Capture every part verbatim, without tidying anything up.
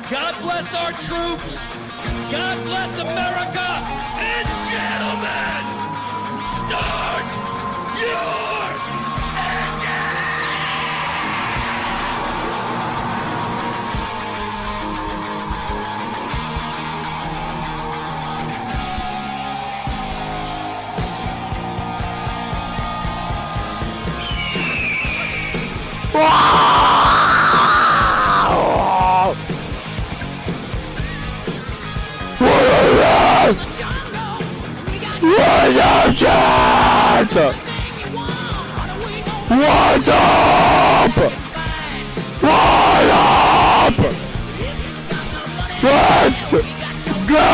God bless our troops. God bless America. And gentlemen, start your engine! What's up, chat? What's up? What up? Let's go!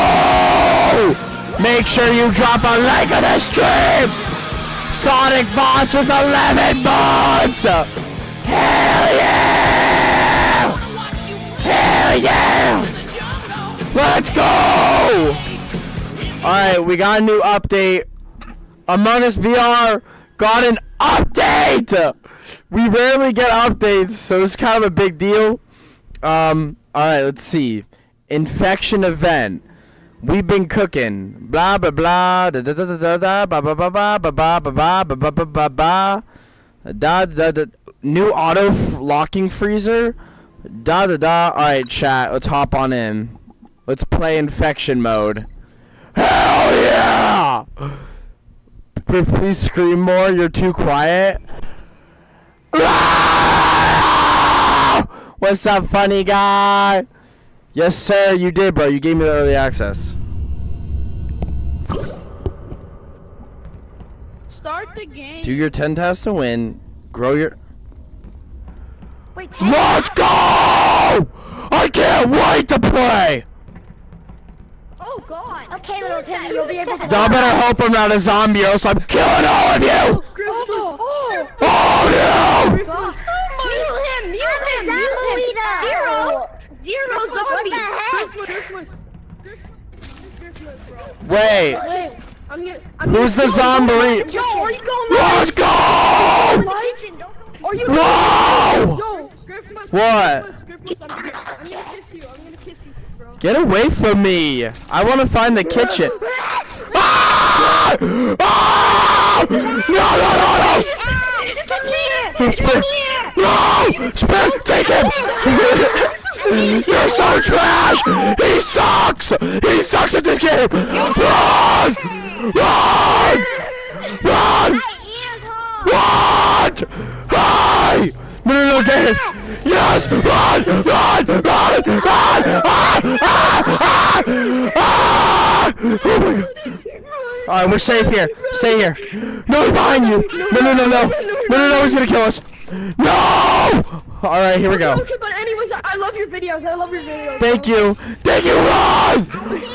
Make sure you drop a like on the stream! Sonic Boss with eleven months! Hell yeah! Hell yeah! Let's go! Alright, we got a new update. Among Us V R got an update! We rarely get updates, so it's kind of a big deal. Um, alright, let's see. Infection event. We've been cooking. Blah blah blah da da da da da ba ba ba ba ba ba ba ba ba ba ba ba da da da. New auto locking freezer. Da da da. Alright, chat, let's hop on in. Let's play infection mode. Hell yeah! Griff, please scream more. You're too quiet. What's up, funny guy? Yes, sir. You did, bro. You gave me the early access. Start the game. Do your ten tasks to win. Grow your. Wait, Let's go! I can't wait to play. Oh God. Okay, little Timmy, you'll be able to. Y'all better hope I'm not a zombie, or else I'm killing all of you. Oh, oh, Oh no! God. Mute him, mute him, mute him. Zero. Zero zombies. Wait. Wait. I'm gonna, I'm Who's gonna, the zombie? Yo, are you going Let's go! Are you Whoa! Yo, What? I'm gonna, I'm gonna kiss you. I'm gonna kiss you, bro. Get away from me! I want to find the kitchen. Ah! Ah! No, no, no, no! Spit! No! Spit! Take him! You're so trash! He sucks! He sucks at this game! Run! Run! Run! What? Hi! No, no, no, get him! Yes! Run! Run! Run! Run! Ah! Ah! Ah! Ah! Oh my God! Alright, we're safe here. Stay here. No, he's behind you! No, no, no, no! No, no, no, he's gonna kill us! No! Alright, here we go. Okay, but anyways, I love your videos. I love your videos. Thank you! Thank you! Run!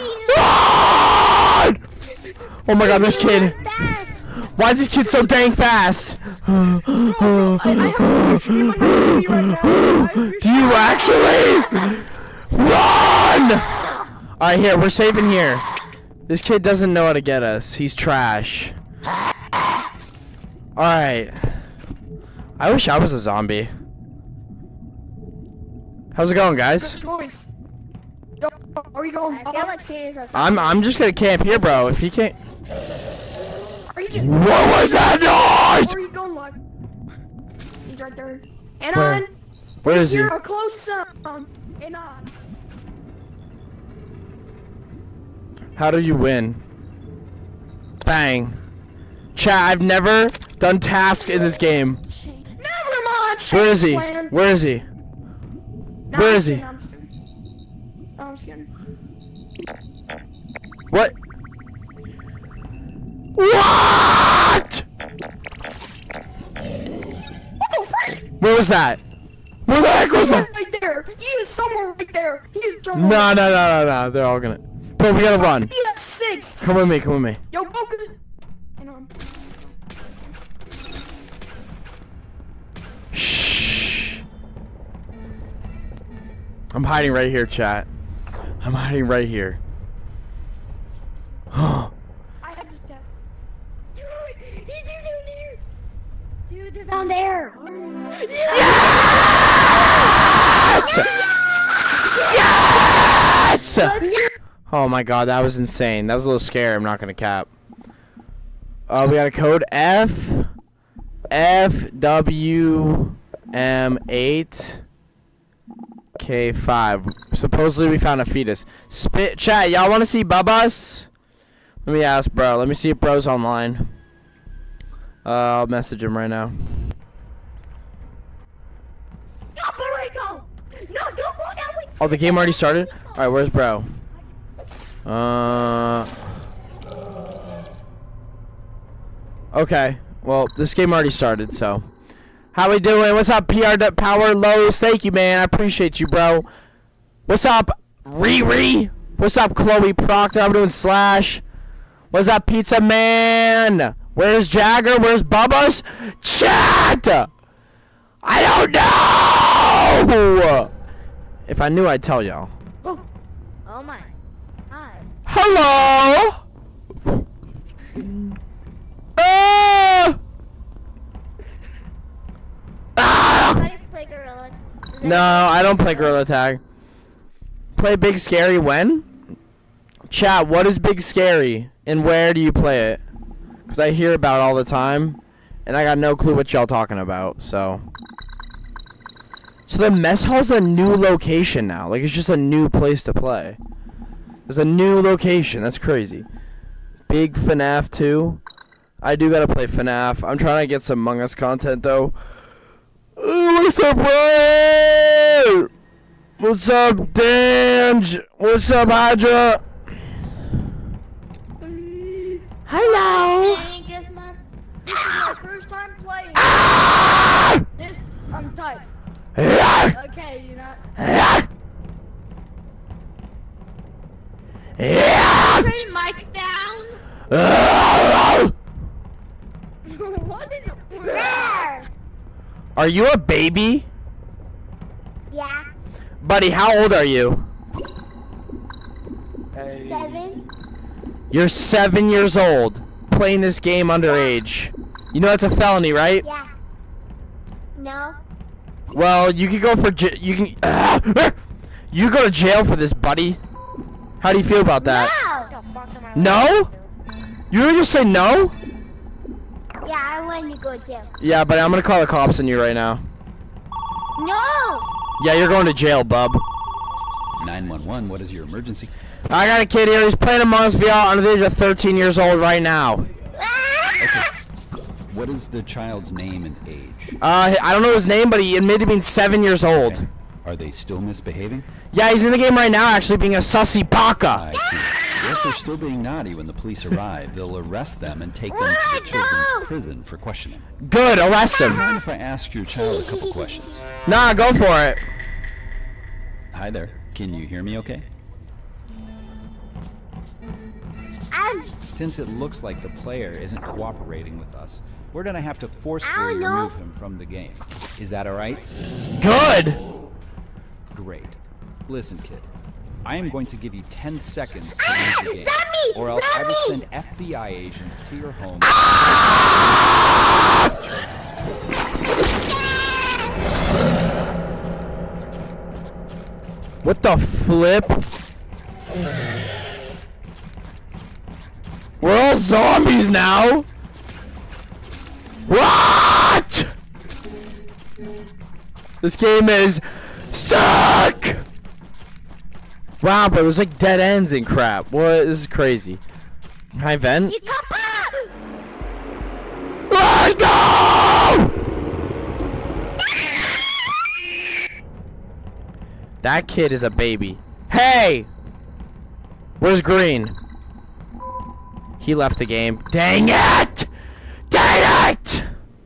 Run! Oh my God, this kid! Why is this kid so dang fast? Do you actually? Run! Alright, here, we're safe in here. This kid doesn't know how to get us. He's trash. Alright. I wish I was a zombie. How's it going, guys? Are you going? I feel like Peter's a I'm I'm just gonna camp here, bro. If you can't. Are you just? What was that noise? Where are you going, like? He's right there. And Where? on. Where is he? You're close. Um. And on. How do you win? Bang. Chat, I've never done tasks in this game. Never mind. Where is he? Plans. Where is he? No, Where I'm is he? kidding, I'm just kidding. No, I'm just kidding. What? What? What the frick? Where was that? Where the heck was that? Right there. He is somewhere right there. He is somewhere. No, no, no, no, no. They're all gonna. Bro, we gotta run. He has six. Come with me. Come with me. Yo, go good. And um. Shh. I'm hiding right here, chat. I'm hiding right here. I have this test. Dude, he's down there. dude, they're down there. Yes! Oh my god, that was insane. That was a little scary. I'm not gonna cap. Uh, we got a code F F W M eight K five. Supposedly we found a fetus. Spit chat. Y'all want to see Bubba's? Let me ask, bro. Let me see if bro's online. Uh, I'll message him right now. Oh, the game already started? Alright, where's bro? Uh. Okay. Well, this game already started, so. How we doing? What's up, P R Power Lows? Thank you, man. I appreciate you, bro. What's up, Riri? What's up, Chloe Proctor? I'm doing Slash. What's up, Pizza Man? Where's Jagger? Where's Bubba's? Chat! I don't know! If I knew, I'd tell y'all. Oh. Oh my. Hi. Hello! Ah! Ah! Somebody play Gorilla. No, I don't play Gorilla Tag. Play Big Scary when? Chat, what is Big Scary? And where do you play it? Because I hear about it all the time. And I got no clue what y'all talking about, so. So the mess hall's a new location now. Like, it's just a new place to play. There's a new location. That's crazy. Big FNAF two. I do gotta play FNAF. I'm trying to get some Among Us content, though. Uh, what's up, Ray? What's up, Dange? What's up, Hydra? Hello. Hey, guess my, this is my first time playing. Ah! This, I'm tight. Yeah. Okay, you know. Yeah. Yeah. Turn mic down. Ah! What is it? Are you a baby? Yeah. Buddy, how old are you? Seven. You're seven years old, playing this game underage. You know that's a felony, right? Yeah. No. Well, you could go for j you can uh, you go to jail for this, buddy. How do you feel about that? No. No? You really just say no? Yeah, I want to go to jail. Yeah, but I'm gonna call the cops on you right now. No. Yeah, you're going to jail, bub. nine one one, what is your emergency? I got a kid here. He's playing Among Us V R under the age of thirteen years old right now. Okay. What is the child's name and age? Uh, I don't know his name, but he admitted to being seven years old. Okay. Are they still misbehaving? Yeah, he's in the game right now, actually being a sussy baka. I see. If they're still being naughty when the police arrive, they'll arrest them and take them to the children's prison for questioning. Good, arrest him. Mind if I ask your child a couple questions? Nah, go for it. Hi there. Can you hear me okay? I'm. Since it looks like the player isn't cooperating with us, we're gonna have to forcefully know. remove him from the game. Is that alright? Good. Great. Listen, kid. I am going to give you ten seconds to leave the game, Sammy, or else I will Sammy. send F B I agents to your home. What the flip? We're all zombies now. What? This game is suck. Wow, but there's like dead ends and crap. What? This is crazy. Hi, vent. Let's go! That kid is a baby. Hey! Where's Green? He left the game. Dang it! Dang it!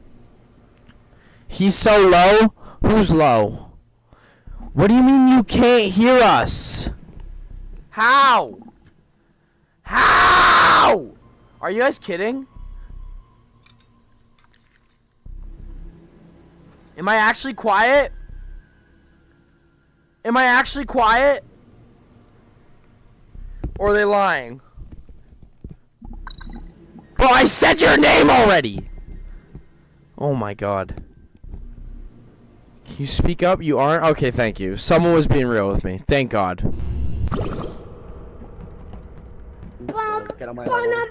He's so low? Who's low? What do you mean you can't hear us? How? How? Are you guys kidding? Am I actually quiet? Am I actually quiet? Or are they lying? Bro, I said your name already! Oh my god. Can you speak up? You aren't? Okay, thank you. Someone was being real with me. Thank God. get on my level.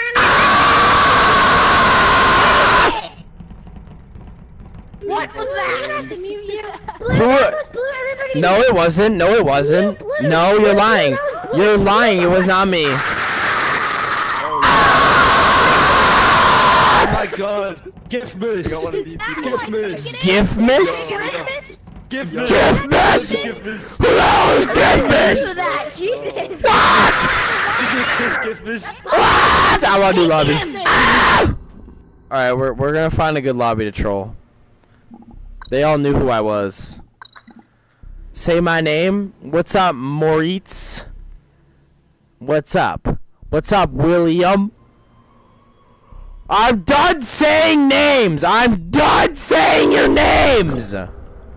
What was that? Who? No, it wasn't. No, it wasn't. No, you're lying. You're lying. It was not me. Oh my god! Gift miss! Gift miss! Gift miss? Gift miss! Gift miss? Gift miss! Who else gift miss? That Jesus. What? Gift miss! What? I want to do lobby. Ah! All right, we're we're gonna find a good lobby to troll. They all knew who I was. Say my name. What's up, Moritz? What's up? What's up, William? I'm done saying names. I'm done saying your names. Oh.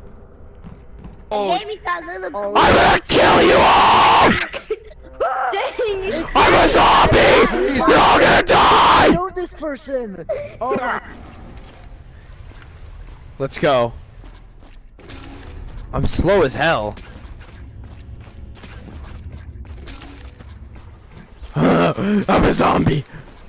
I'm gonna kill you all. Dang. I'm a zombie. You're all gonna die. Know this person. Oh. Let's go. I'm slow as hell. I'm a zombie.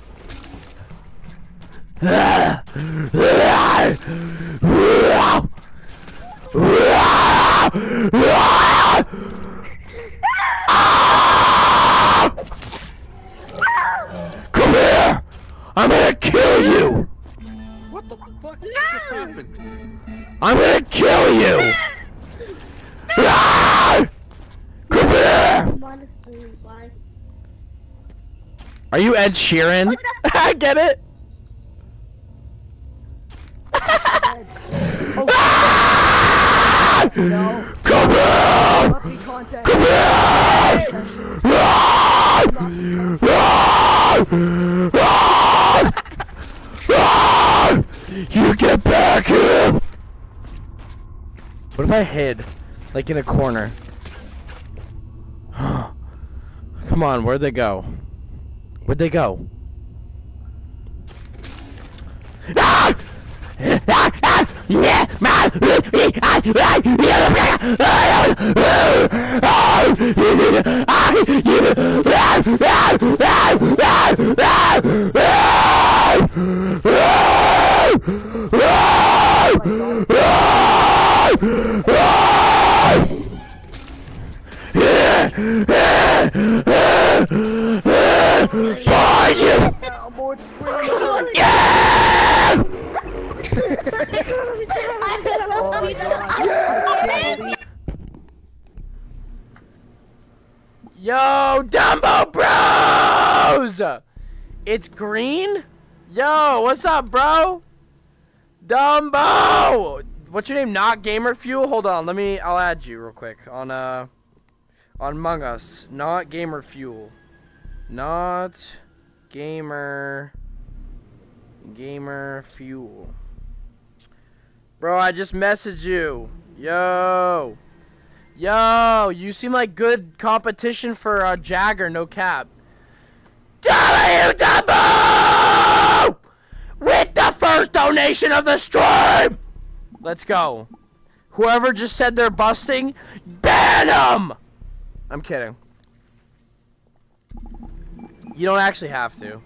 Come here! I'm gonna kill you! What the fuck just happened? I'm gonna kill you! Ah! Come here! Are you Ed Sheeran? I get it. Ah! No. Come here! Contact. Come here! Ah! Ah! Ah! Ah! You get back here! What if I hid? Like in a corner? Come on, where'd they go? Where'd they go? Ah! Yeah! Yo, Dumbo Bros! It's green? Yo, what's up, bro? Dumbo! What's your name? Not Gamer Fuel? Hold on, let me, I'll add you real quick on, uh, on Among Us. Not Gamer Fuel. Not Gamer, Gamer Fuel. Bro, I just messaged you. Yo. Yo, you seem like good competition for uh, Jagger, no cap. W Dumbo! With the first donation of the stream! Let's go. Whoever just said they're busting, ban them! I'm kidding. You don't actually have to.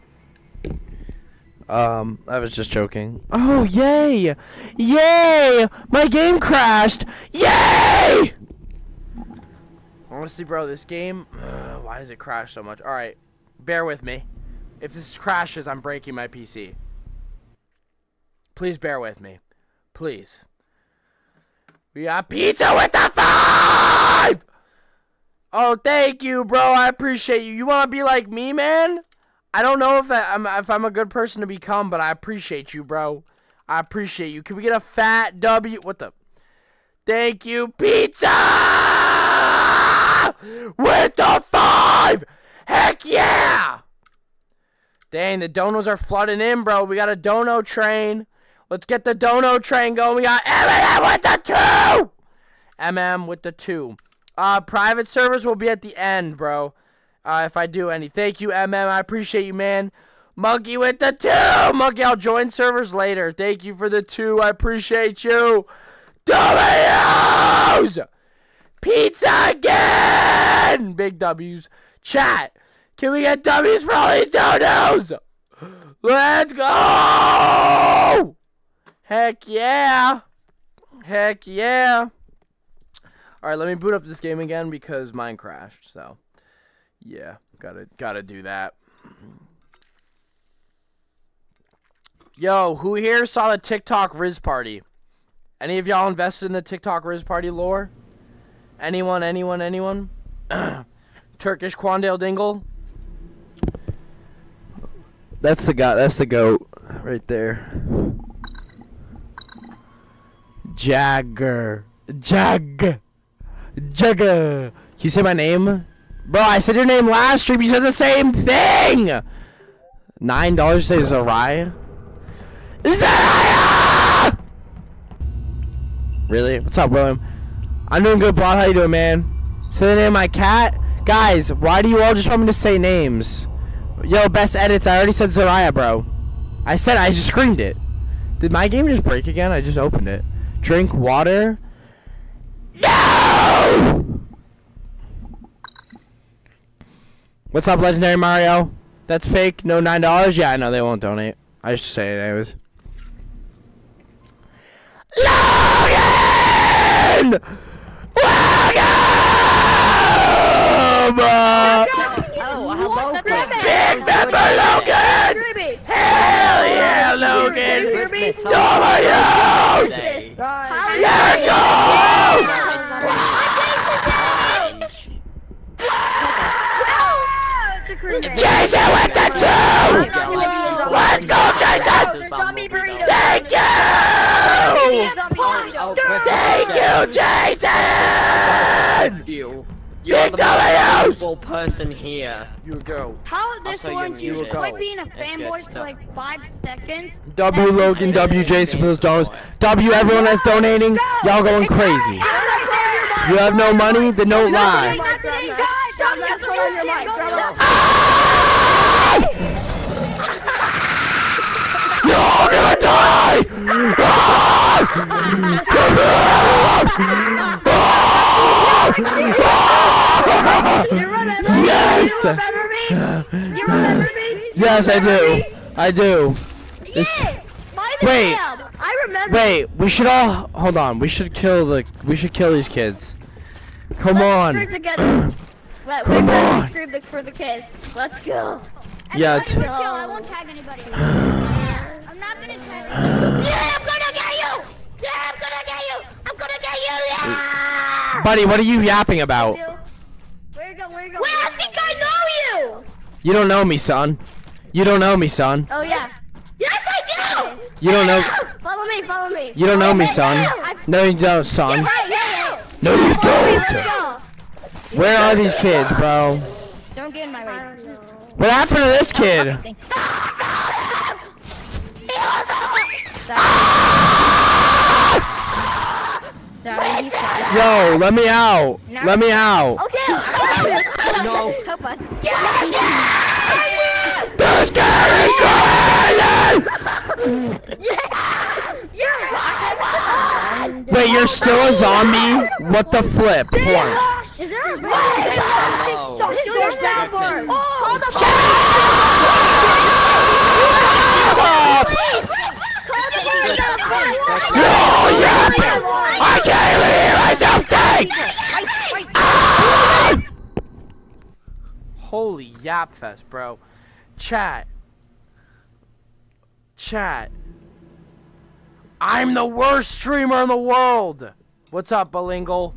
Um, I was just joking. Oh, yay! Yay! My game crashed! Yay! Honestly, bro, this game, uh, why does it crash so much? Alright, bear with me. If this crashes, I'm breaking my P C. Please bear with me. Please. We got pizza with the five! Oh, thank you, bro. I appreciate you. You want to be like me, man? I don't know if, I, I'm, if I'm a good person to become, but I appreciate you, bro. I appreciate you. Can we get a fat W? What the? Thank you, pizza! With the five! Heck yeah! Dang, the donos are flooding in, bro. We got a dono train. Let's get the dono train going. We got M M with the two! M M with the two. Uh, private servers will be at the end, bro. Uh, if I do any. Thank you, M M. I appreciate you, man. Monkey with the two! Monkey, I'll join servers later. Thank you for the two. I appreciate you. W's! Pizza again! Big W's. Chat, Can we get W's for all these donos? Let's go! Heck yeah! Heck yeah! Alright, let me boot up this game again because mine crashed, so yeah, gotta gotta do that. Yo, who here saw the TikTok Riz Party? Any of y'all invested in the TikTok Riz Party lore? Anyone, anyone, anyone? Turkish Quandale Dingle? That's the guy, that's the goat right there. Jagger. Jag. Jagger. You say my name? Bro, I said your name last stream. You said the same thing. Nine dollars says Zariah. Zariah! Really? What's up, William? I'm doing good, Bob. How you doing, man? Say the name of my cat. Guys, why do you all just want me to say names? Yo, best edits. I already said Zariah, bro. I said I just screamed it. Did my game just break again? I just opened it. Drink water. No! What's up, Legendary Mario? That's fake. No nine dollars. Yeah, I know they won't donate. I just say it anyways. Logan! Welcome! Oh, hello, Big member Logan! Hell yeah, Logan! W's! Let's go! Jason with the two! Let's go, Jason! Thank you! Thank you, Jason! You. You're Big the most W's! valuable person here. You go. How this Also, one's you usually go. quit being a fanboy Yes, for like five seconds. W Logan, W Jason for those dollars. W everyone that's donating, y'all going crazy. You have no money, then don't lie. You're gonna die! Ah! Come on! Ah! Yes! You remember me? Yes, I do. I do. It's- Yeah! Mine is Wait. Sam. I remember. Wait, we should all hold on. We should kill the. We should kill these kids. Come on. Let's scream together. Let, Come we're on. gonna scream the, for the kids. Let's go. Yeah, it's, Let's go. I won't tag anybody. I'm not gonna tag anybody. Yeah, I'm gonna get you. Yeah, I'm gonna get you. I'm gonna get you. Yeah. buddy, what are you yapping about? Where you go? Where you go? Wait, I think I know you. You don't know me, son. You don't know me, son. Oh yeah. Yes, I do. You don't know. Follow me. Follow me. You don't know me, son. I- No, you don't, son. Yeah, right, yeah, yeah. No, you Follow me, let's don't. go. Where are these kids, bro? Don't get in my I way. don't know. What happened to this kid? Sorry, he's fine. Yo, let me out. Let me out. Okay. No. Help us. This kid is crazy! Yeah. Wait, you're still a zombie? What the flip? Hold on. Is there a Hello. Don't kill your soundboard. Call the No, yapping! I can't even hear myself think! Ah! Holy yap fest, bro. Chat. Chat. I'm the worst streamer in the world! What's up, Bilingual?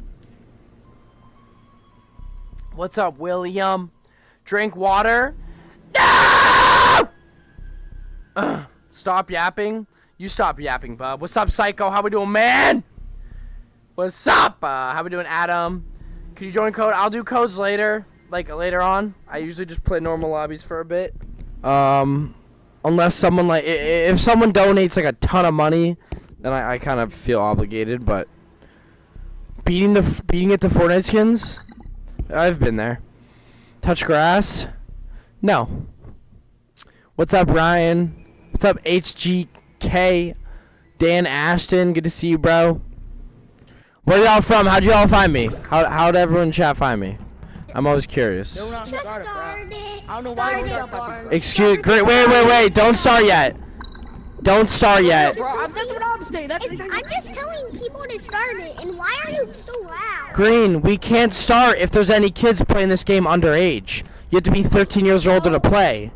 What's up, William? Drink water? No! Ugh. Stop yapping. You stop yapping, bub. What's up, Psycho? How we doing, man? What's up? Uh, how we doing, Adam? Could you join code? I'll do codes later, like later on. I usually just play normal lobbies for a bit. Um, unless someone like, i- i- if someone donates like a ton of money, then I, I kind of feel obligated. But beating the f- beating it to Fortnite skins, I've been there. Touch grass? No. What's up, Ryan? What's up, H G K? Dan Ashton, good to see you, bro. Where y'all from? How'd y'all find me? How how'd everyone in chat find me? I'm always curious. No, not Just start it, bro. started. I don't know why Start you it. got fucking. Excuse. Great. Wait, wait, wait. Don't start yet. Don't start yet. Bro, I'm, that's what I'm saying. That's It's, I'm just telling people to start it, and why are you so loud? Green, we can't start if there's any kids playing this game underage. You have to be thirteen years or older to play.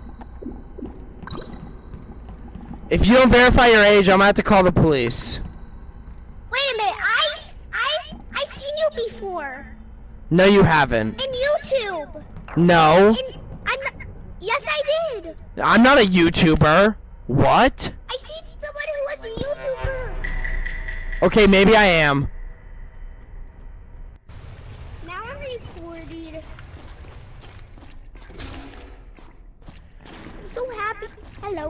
If you don't verify your age, I'm gonna have to call the police. Wait a minute, I, I, I seen you before No, you haven't. in YouTube. No. In, I'm not, yes, I did. I'm not a YouTuber. What? I seen somebody who was a YouTuber. Okay, maybe I am. Now I'm recorded. I'm so happy. Hello.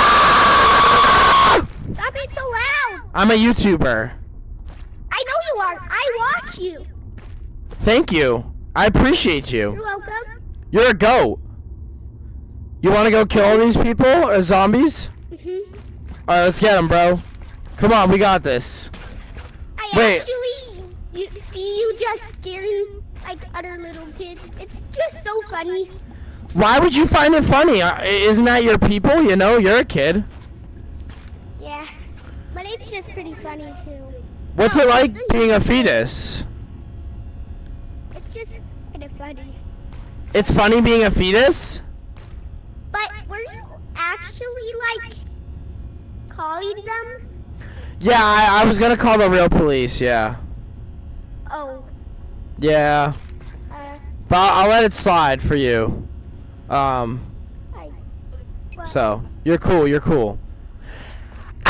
Stop being so loud. I'm a YouTuber. I know you are. I watch you. Thank you. I appreciate You're you. welcome. You're a goat. You want to go kill all these people or zombies? Mhm. All right, let's get them, bro. Come on, we got this. I Wait. actually you, see you just scaring like other little kids. It's just so funny. Why would you find it funny? Uh, Isn't that your people? You know, you're a kid. Yeah, but it's just pretty funny too. What's it like being a fetus? It's just kind of funny. It's funny being a fetus? But were you actually like calling them? Yeah, I, I was gonna call the real police, yeah. Oh, Yeah. uh, But I'll, I'll let it slide for you. Um, I. Well, so, you're cool, you're cool. Ah!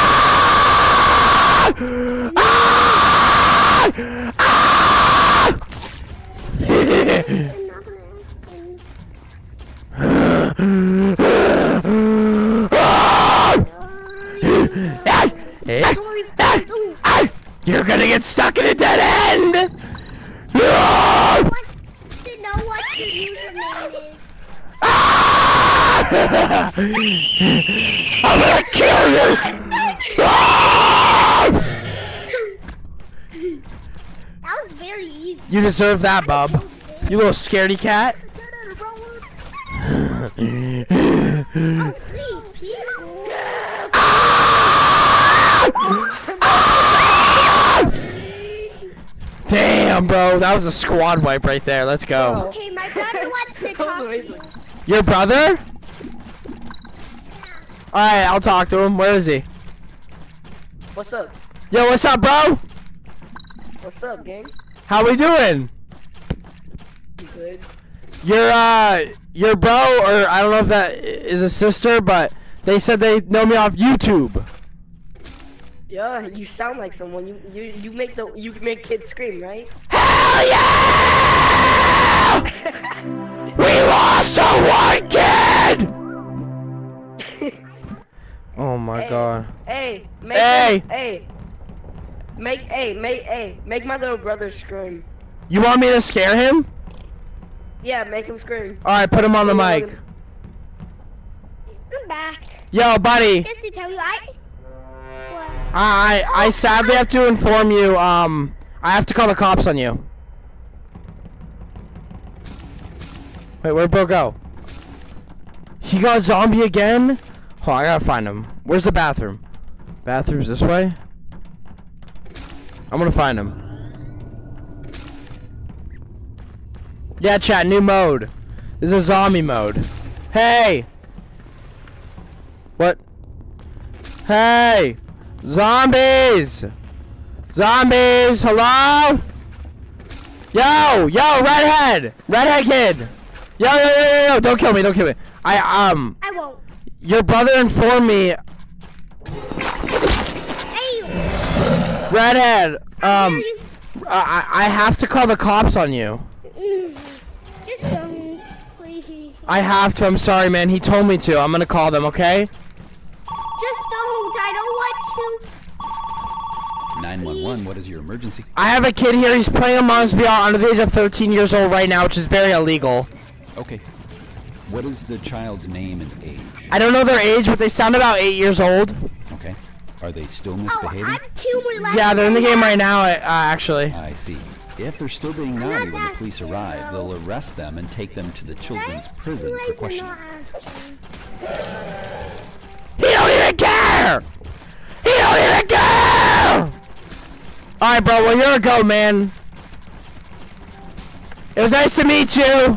Ah! Ah! I'm not gonna ask him. You're gonna get stuck in a dead end! I want to know what your username is. I'm gonna kill you! That was very easy. You deserve that, bub. You little scaredy cat. Oh, three people. Damn, bro, that was a squad wipe right there. Let's go. Okay, my brother wants to That was talk to amazing. you. Your brother? Alright, I'll talk to him. Where is he? What's up? Yo, what's up, bro? What's up, gang? How we doing? You good? Your, uh, your bro, or I don't know if that is a sister, but they said they know me off YouTube. Yeah, you sound like someone. You you you make the you make kids scream, right? Hell yeah! We lost a one kid! Oh my Hey, god. Hey, make Hey! him- hey, make hey make hey make my little brother scream. You want me to scare him? Yeah, make him scream. Alright, put him on the Yeah, mic. I'm back. Yo, buddy. Just to tell you, I. What? I I sadly have to inform you, um, I have to call the cops on you. Wait, where'd bro go? He got zombie again? Oh, I gotta find him. Where's the bathroom? Bathroom's this way? I'm gonna find him. Yeah, chat, new mode. This is a zombie mode. Hey! What? Hey! Zombies! Zombies! Hello? Yo! Yo, redhead! Redhead kid! Yo, yo, yo, yo, yo! Don't kill me, don't kill me. I, um, I won't. your brother informed me, Hey, redhead, um, you. I, I have to call the cops on you. Mm, Just don't, please. I have to, I'm sorry, man. He told me to. I'm gonna call them, okay? Just don't. I don't want to. nine one one, what is your emergency? I have a kid here. He's playing Among Us V R under the age of thirteen years old right now, which is very illegal. Okay. What is the child's name and age? I don't know their age, but they sound about eight years old. Okay. Are they still Oh, misbehaving? I'm two more left. Yeah, they're in the game right now, uh, actually. I see. If they're still being naughty when the police arrive, they'll arrest them and take them to the children's prison for questioning. He don't even care! He don't even care! Alright, bro, well, you're a go, man. It was nice to meet you.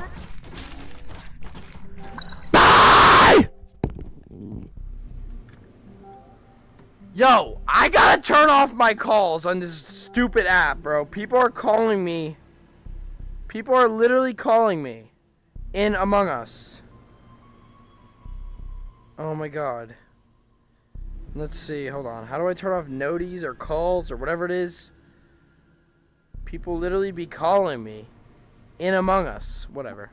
Bye! Yo, I gotta turn off my calls on this stupid app, bro. People are calling me. People are literally calling me in Among Us. Oh my god. Let's see, hold on. How do I turn off noties or calls or whatever it is? People literally be calling me in Among Us. Whatever.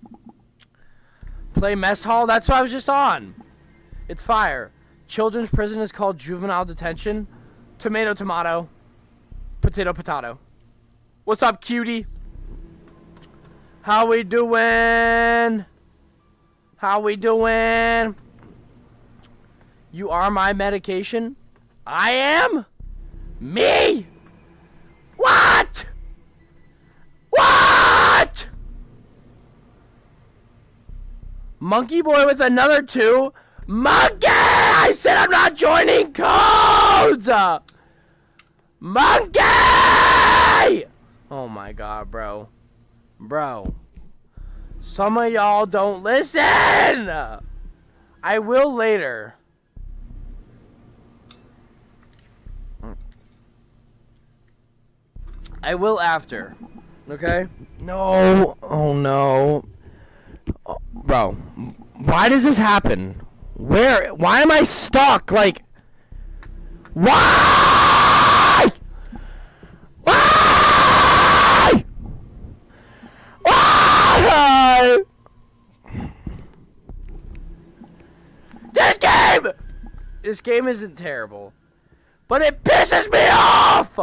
Play mess hall? That's what I was just on. It's fire. Children's prison is called juvenile detention. Tomato, tomato. Potato, potato. What's up, cutie? How we doing? How we doing? You are my medication? I am? Me? What? What? Monkey boy with another two? Monkey! I said I'm not joining codes! Monkey! Oh my god, bro. Bro. Some of y'all don't listen! I will later. I will after. Okay? No. Oh no. Oh, bro. Why does this happen? Where? Why am I stuck? Like, why? Why? Why? This game! This game isn't terrible, but it pisses me off!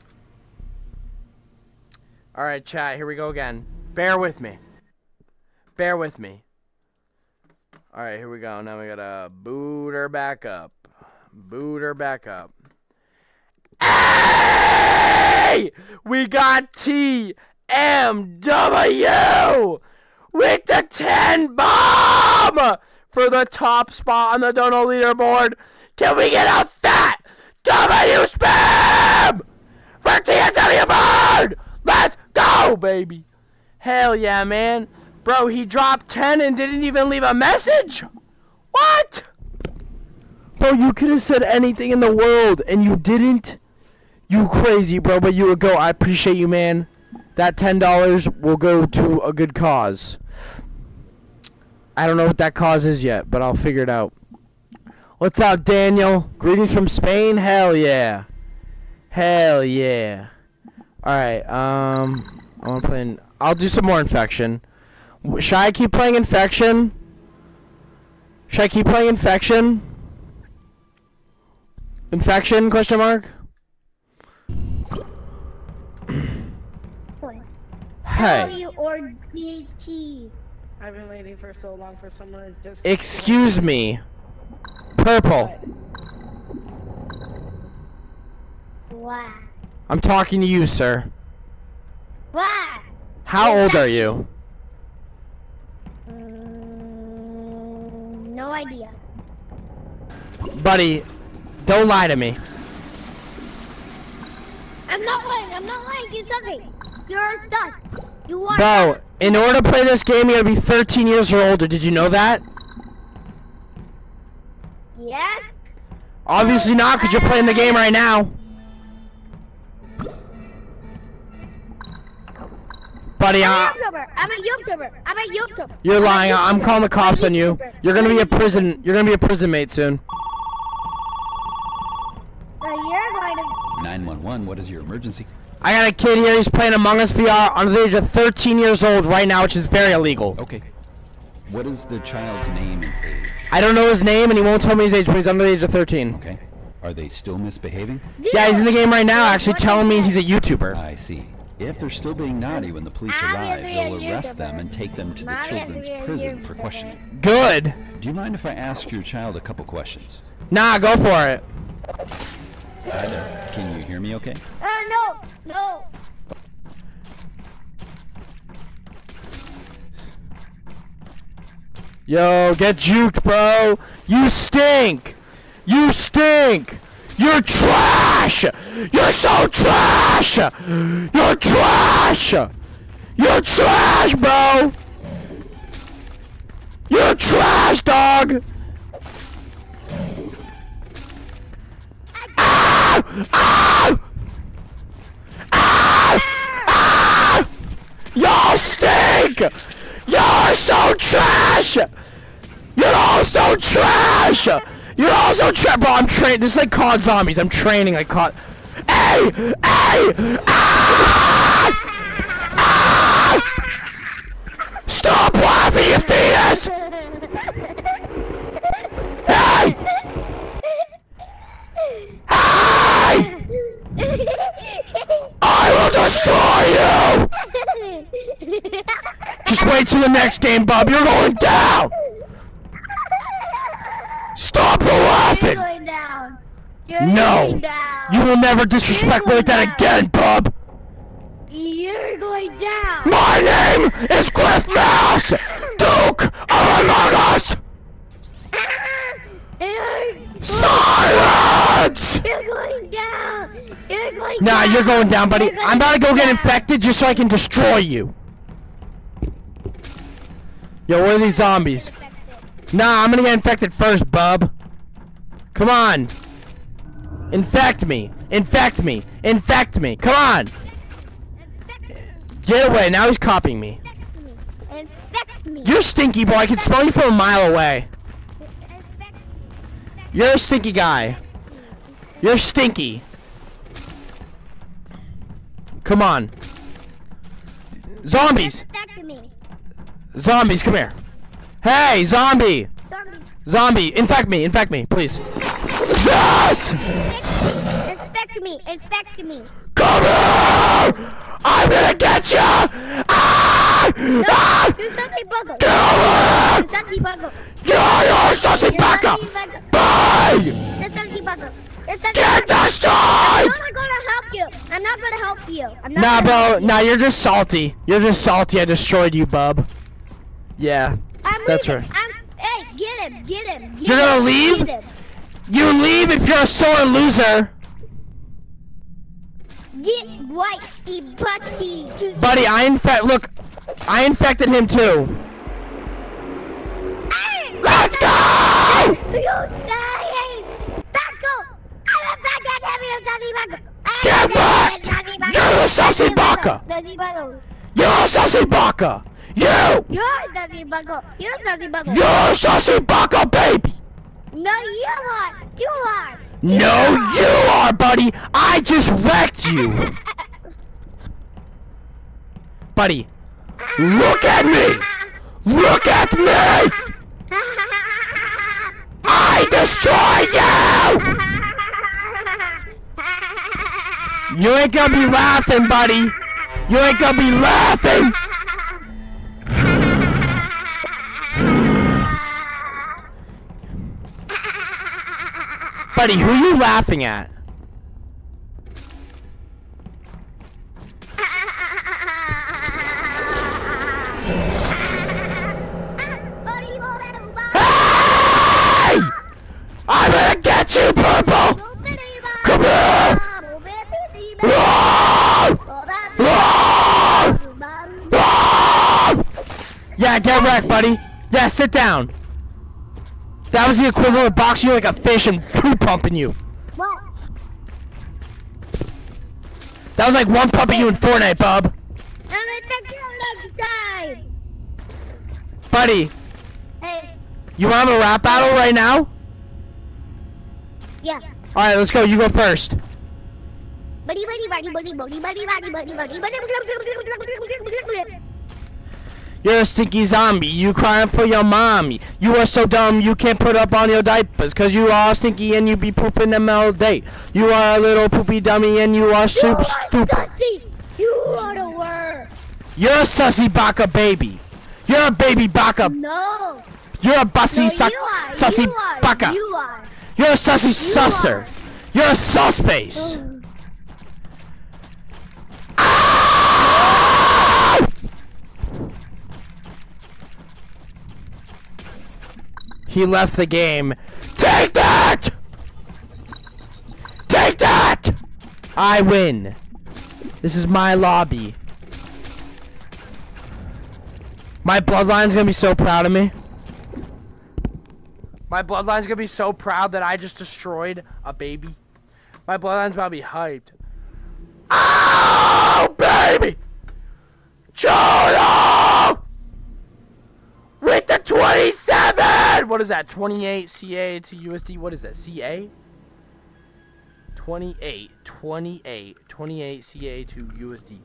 Alright, chat, here we go again. Bear with me. Bear with me. Alright, here we go. Now we gotta boot her back up. Boot her back up. Hey! We got T M W with the ten bomb for the top spot on the Dono leaderboard. Can we get a fat W spam for T M W board? Let's go, baby. Hell yeah, man. Bro, he dropped ten and didn't even leave a message? What? Bro, you could have said anything in the world and you didn't? You crazy, bro, but you would go. I appreciate you, man. That ten dollars will go to a good cause. I don't know what that cause is yet, but I'll figure it out. What's up, Daniel? Greetings from Spain? Hell yeah. Hell yeah. Alright, um, I want to play in, I'll do some more Infection. Should I keep playing Infection? Should I keep playing Infection? Infection, question mark? Hey. W or D T? I've been waiting for so long for someone to just... Excuse me. Purple. What? I'm talking to you, sir. What? How old are you? Mm, no idea. Buddy, don't lie to me. I'm not lying. I'm not lying. It's okay. You're stuck. You are. Bro, in order to play this game, you gotta be thirteen years or older. Did you know that? Yes. Obviously not, because you're playing the game right now. Buddy, I'm I, a YouTuber. I'm a YouTuber. I'm a YouTuber. you're lying. I'm calling the cops on you. You're gonna be a prison. You're gonna be a prison mate soon. So you're going to. nine one one, what is your emergency? I got a kid here. He's playing Among Us V R under the age of thirteen years old right now, which is very illegal. Okay. What is the child's name and age? I don't know his name, and he won't tell me his age, but he's under the age of thirteen. Okay. Are they still misbehaving? Yeah, he's in the game right now, actually telling me he's a YouTuber. I see. If they're still being naughty when the police arrive, they'll arrest them and take them to the children's prison for questioning. Good. Do you mind if I ask your child a couple questions? Nah, go for it. Hi there. Can you hear me okay? Uh, no, no. Yo, get juked, bro. You stink. You stink. You're trash. You're so trash. You're trash. You're trash, bro. You're trash, dog. Ow! Ow! Ow! Ow! Y'all stink! You're so trash! You're all so trash! You're all so trash! Bro, I'm trained. This is like C O D Zombies. I'm training like C O D. Hey! Hey! Ah! Ah! Stop laughing, you fetus! Hey! Hey! I will destroy you! Just wait till the next game, Bob. You're going down! Stop the laughing! You're going down. You're No! going down. You will never disrespect me like that again, Bob! You're going down. My name is Cliff Mouse! Duke of Among Us! You're, Silence! you're going down. You're going Nah, down. you're going down, buddy. You're going I'm about to go get down. infected just so I can destroy you. Yo, where are these zombies? Nah, I'm gonna get infected first, bub. Come on. Infect me. Infect me. Infect me. Come on. Get away. Now he's copying me. Infect me. You're stinky, boy. I can smell you from a mile away. Infect me. You're a stinky guy. You're stinky. Come on. Zombies. Infect me. Zombies, come here. Hey, zombie. Zombie. Zombie, infect me, infect me, please. Yes! Infect me. Infect me. Come here! I'm gonna get you! Ah! No, Ah! you're sussy bugger. Get over You're sussy bugger. here! You're a sussy You're backup! sussy bugger. Bye! You're sussy bugger. You're sussy Get bugger. destroyed! I'm not gonna help you. I'm not gonna help you. I'm not Nah, gonna bro, help you. nah, you're just salty. You're just salty. I destroyed you, bub. Yeah, I'm that's leaving. right. I'm, hey, get him, get him. Get You're him, gonna leave? Get him. You leave if you're a sore loser. Get whitey butty. Buddy, I infect. Look, I infected him too. Let's go! You dying! Back up! I'm back at him, you dirty bugger! Get back! You're the sussy baka! Dirty bugger! You're a sussy baka! You! You're dirty bugger! You're dirty bugger! You're a sussy baka, baby! No, you are! You are! No, you are, buddy! I just wrecked you! Buddy, look at me! Look at me! I destroy you! You ain't gonna be laughing, buddy! You ain't gonna be laughing! Buddy, who are you laughing at? Hey! I'm gonna get you, Purple! Come here! Roar! Roar! Roar! Yeah, get wrecked, buddy. Yeah, sit down. That was the equivalent of boxing you like a fish and poo pumping you. What? That was like one pumping you in Fortnite, bub. I'm gonna take you next time! Buddy, Hey, you want to have a rap battle right now? yeah. Alright, let's go. You go first. Buddy, buddy, buddy, buddy, buddy, buddy, buddy, buddy, buddy, buddy. You're a stinky zombie. You crying for your mommy. You are so dumb you can't put up on your diapers. Cause you are stinky and you be pooping them all day. You are a little poopy dummy and you are super stupid. Sussy. You are the worst. You're a sussy baka baby. You're a baby baka. No. You're a bussy No, suck you are. sussy you are. baka. You are. You're a sussy You susser. are. You're a sus face. Mm. He left the game. Take that! Take that! I win. This is my lobby. My bloodline's gonna be so proud of me. My bloodline's gonna be so proud that I just destroyed a baby. My bloodline's about to be hyped. Oh, baby! Chono! With the twenty-seven! What is that? twenty-eight C A to U S D? What is that? C A? twenty-eight. twenty-eight. twenty-eight C A to U S D.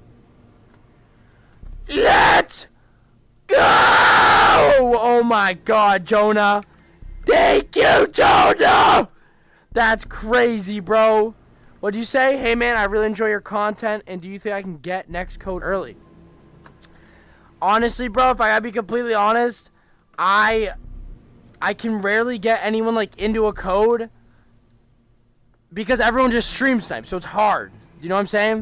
Let's go! Oh my god, Jonah. Thank you, Jonah! That's crazy, bro. What'd you say? Hey, man, I really enjoy your content, and do you think I can get next code early? Honestly, bro, if I gotta be completely honest, I I can rarely get anyone, like, into a code because everyone just stream snipes, so it's hard. You know what I'm saying?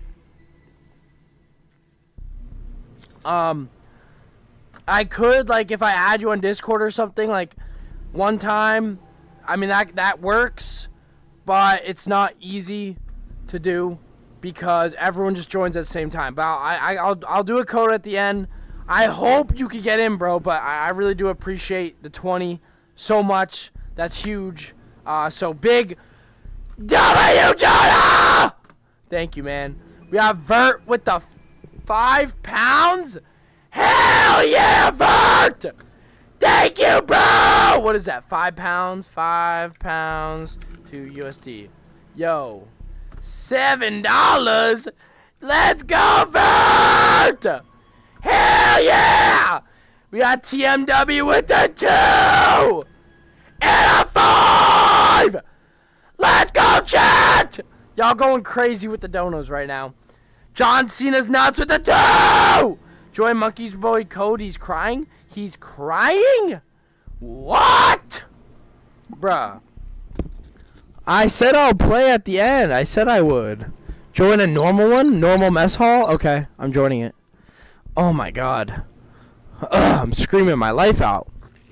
Um, I could, like, if I add you on Discord or something, like, one time, I mean, that, that works, but it's not easy to do because everyone just joins at the same time. But I'll, I, I'll, I'll do a code at the end. I hope you can get in, bro, but I, I really do appreciate the twenty so much. That's huge. Uh, so big W, Jonah! Thank you, man. We have Vert with the five pounds. Hell yeah, Vert! Thank you, bro! What is that? Five pounds? Five pounds to U S D. Yo. Seven dollars? Let's go, Vert! Hell yeah! We got T M W with the two! And a five! Let's go, chat! Y'all going crazy with the donos right now. John Cena's nuts with the two! Joy Monkey's boy Cody's crying? He's crying? What? Bruh. I said I'll play at the end. I said I would. Join a normal one? Normal mess hall? Okay, I'm joining it. Oh my god. Ugh, I'm screaming my life out.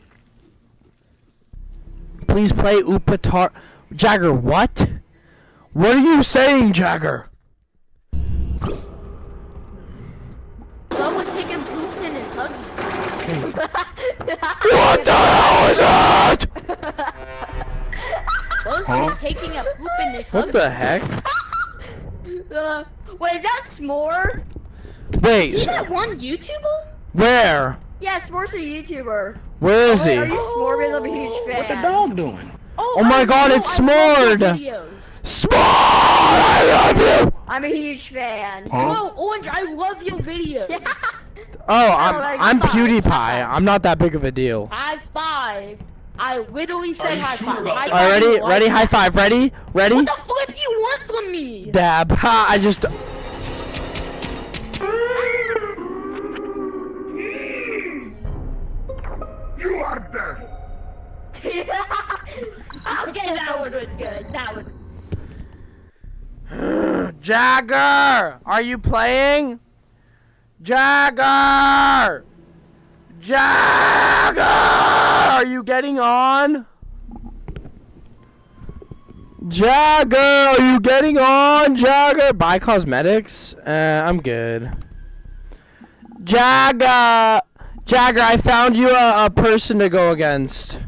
Please play Upatar. Jagger, what? What are you saying, Jagger? Someone taking poops in his huggies. What the hell is that? Someone's Huh? taking a poop in his huggies. What the heck? Uh, wait, is that S'more? Wait. Is that one YouTuber? Where? Yeah, S'more's a YouTuber. Where is Oh, he? Are you S'more? Because I'm a huge fan. What the dog doing? Oh my god, it's S'mored! S'more! I love you! I'm a huge fan. Whoa, Orange, I love your videos. Oh, I'm, like I'm five. PewDiePie. I'm not that big of a deal. High five. I literally said you high sure five. about High that? Alright, five ready? you want? Ready? High five. Ready? Ready? What the flip you want from me? Dab. Ha, I just... You are dead. Okay, that one was good. That one. Jagger! Are you playing? Jagger! Jagger! Are you getting on? Jagger! Are you getting on? Jagger! Buy cosmetics? Uh, I'm good. Jagger! Jagger, I found you a, a person to go against.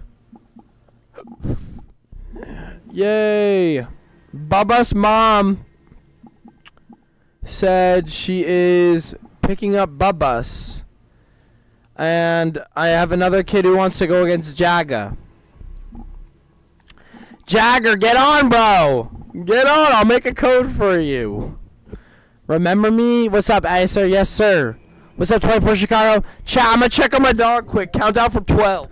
Yay! Bubba's mom said she is picking up Bubba's. And I have another kid who wants to go against Jagger. Jagger, get on, bro! Get on, I'll make a code for you. Remember me? What's up, Acer? Yes, sir. What's up, twenty-four Chicago? Chat, I'm gonna check on my dog quick. Countdown from twelve.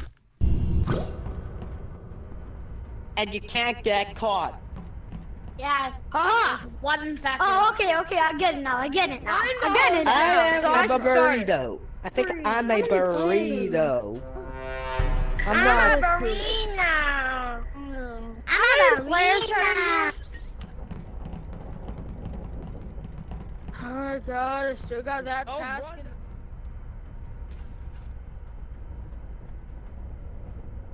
And you can't get caught. Yeah. Haha. There's one factor. Oh, okay, okay, I get it now. I get it now. I I get it I now. am So I a can start. burrito. I think I'm a burrito. I'm I'm not. a burrito. I'm a burrito. Oh my god, I still got that task. in-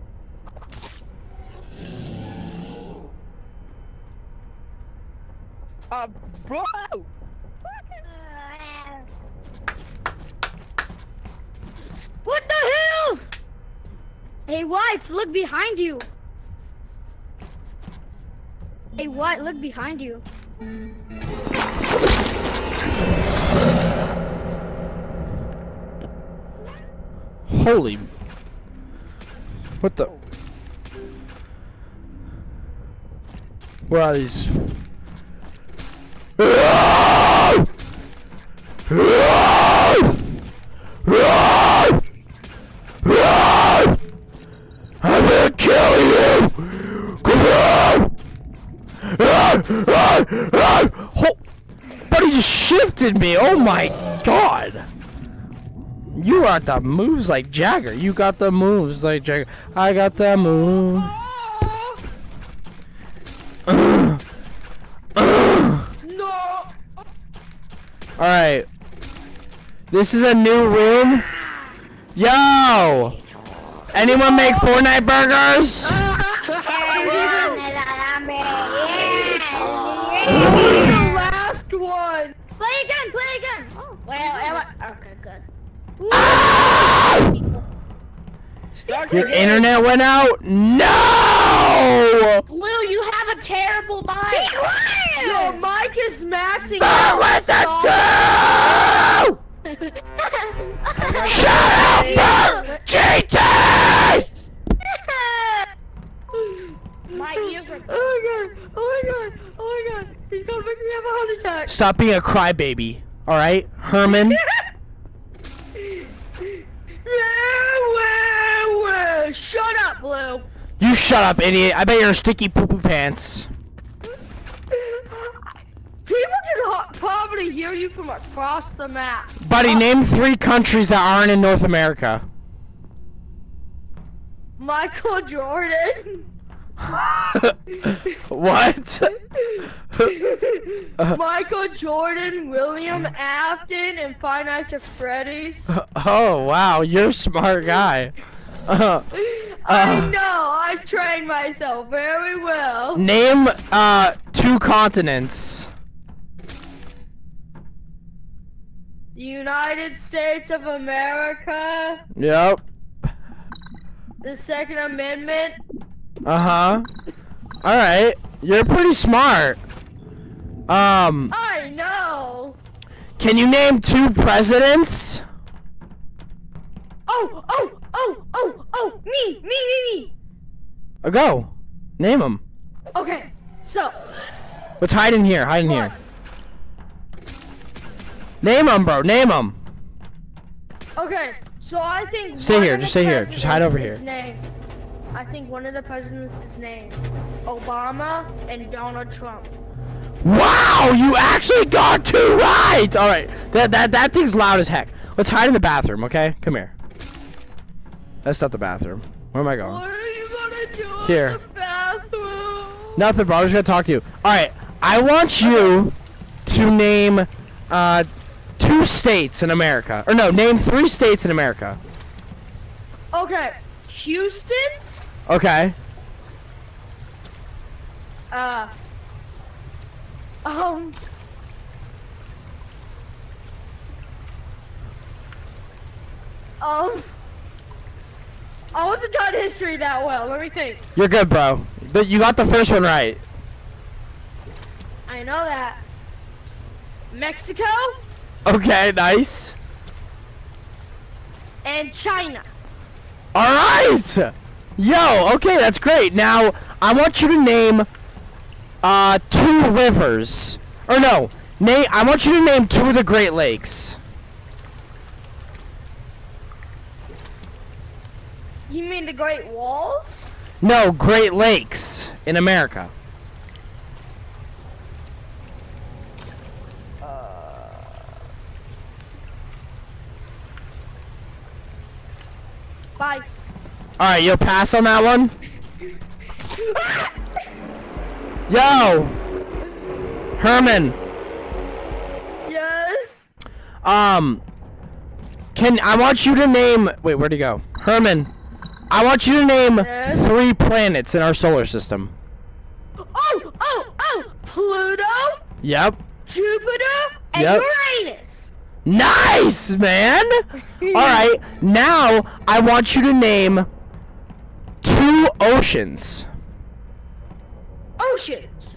Uh, bro! What the hell? Hey, White, look behind you. Hey, White, look behind you. Holy. What the? Where are these? I'm gonna kill you! Come on! Oh, but he just shifted me. Oh my god! You got the moves like Jagger. You got the moves like Jagger. I got the moves. Uh, uh. No. Alright. This is a new room. Yo! Anyone make Fortnite burgers? The last one. Play again, play again. Oh, Well, am I- okay, good. Ah! Your internet went out? No! Blue, you have a terrible mic. Be quiet! Your mic is maxing Go out. with the Stop. two! Shut up for G T! My ears are. Oh my god! Oh my god! Oh my god! He's gonna make me have a heart attack. Stop being a crybaby, alright? Herman? Shut up, Blue. You shut up, idiot. I bet you're sticky poo-poo pants. People can ho- probably hear you from across the map. Buddy, name three countries that aren't in North America. Michael Jordan. What? Michael Jordan, William Afton, and Five Nights at Freddy's. Oh, wow. You're a smart guy. Uh, I uh, know, I trained myself very well. name uh, two continents. The United States of America, Yep. the Second Amendment. Uh-huh. Alright. You're pretty smart. Um, I know. can you name two presidents? Oh, oh, oh, oh, oh, me, me, me, me. Uh, go. Name them. Okay, so. Let's hide in here. Hide in here. Name them, bro. Name them. Okay, so I think. Stay one here, of just the stay here, just hide over presidents is here. named- I think one of the presidents is named Obama and Donald Trump. Wow, you actually got two right. All right, that that that thing's loud as heck. Let's hide in the bathroom, okay? Come here. That's not the bathroom. Where am I going? What are you gonna do Here. in the bathroom? Nothing, bro. I'm just gonna talk to you. All right, I want you to name uh two states in America, or no, name three states in America. Okay, Houston. Okay. Uh. Um. Um. I wasn't taught history that well. Let me think. You're good, bro. The- You got the first one right. I know that. Mexico Okay, nice. and China. All right. Yo, okay, that's great. Now, I want you to name uh two rivers. Or no, name I want you to name two of the Great Lakes. You mean the Great Walls? No, Great Lakes in America. Bye. All right, you'll pass on that one? Yo! Herman, Yes. um can I want you to name wait, where'd he go? Herman, I want you to name Yes? three planets in our solar system. Oh, oh, oh! Pluto, Yep. Jupiter, and Yep. Uranus. Nice, man. All right, now I want you to name two oceans. Oceans.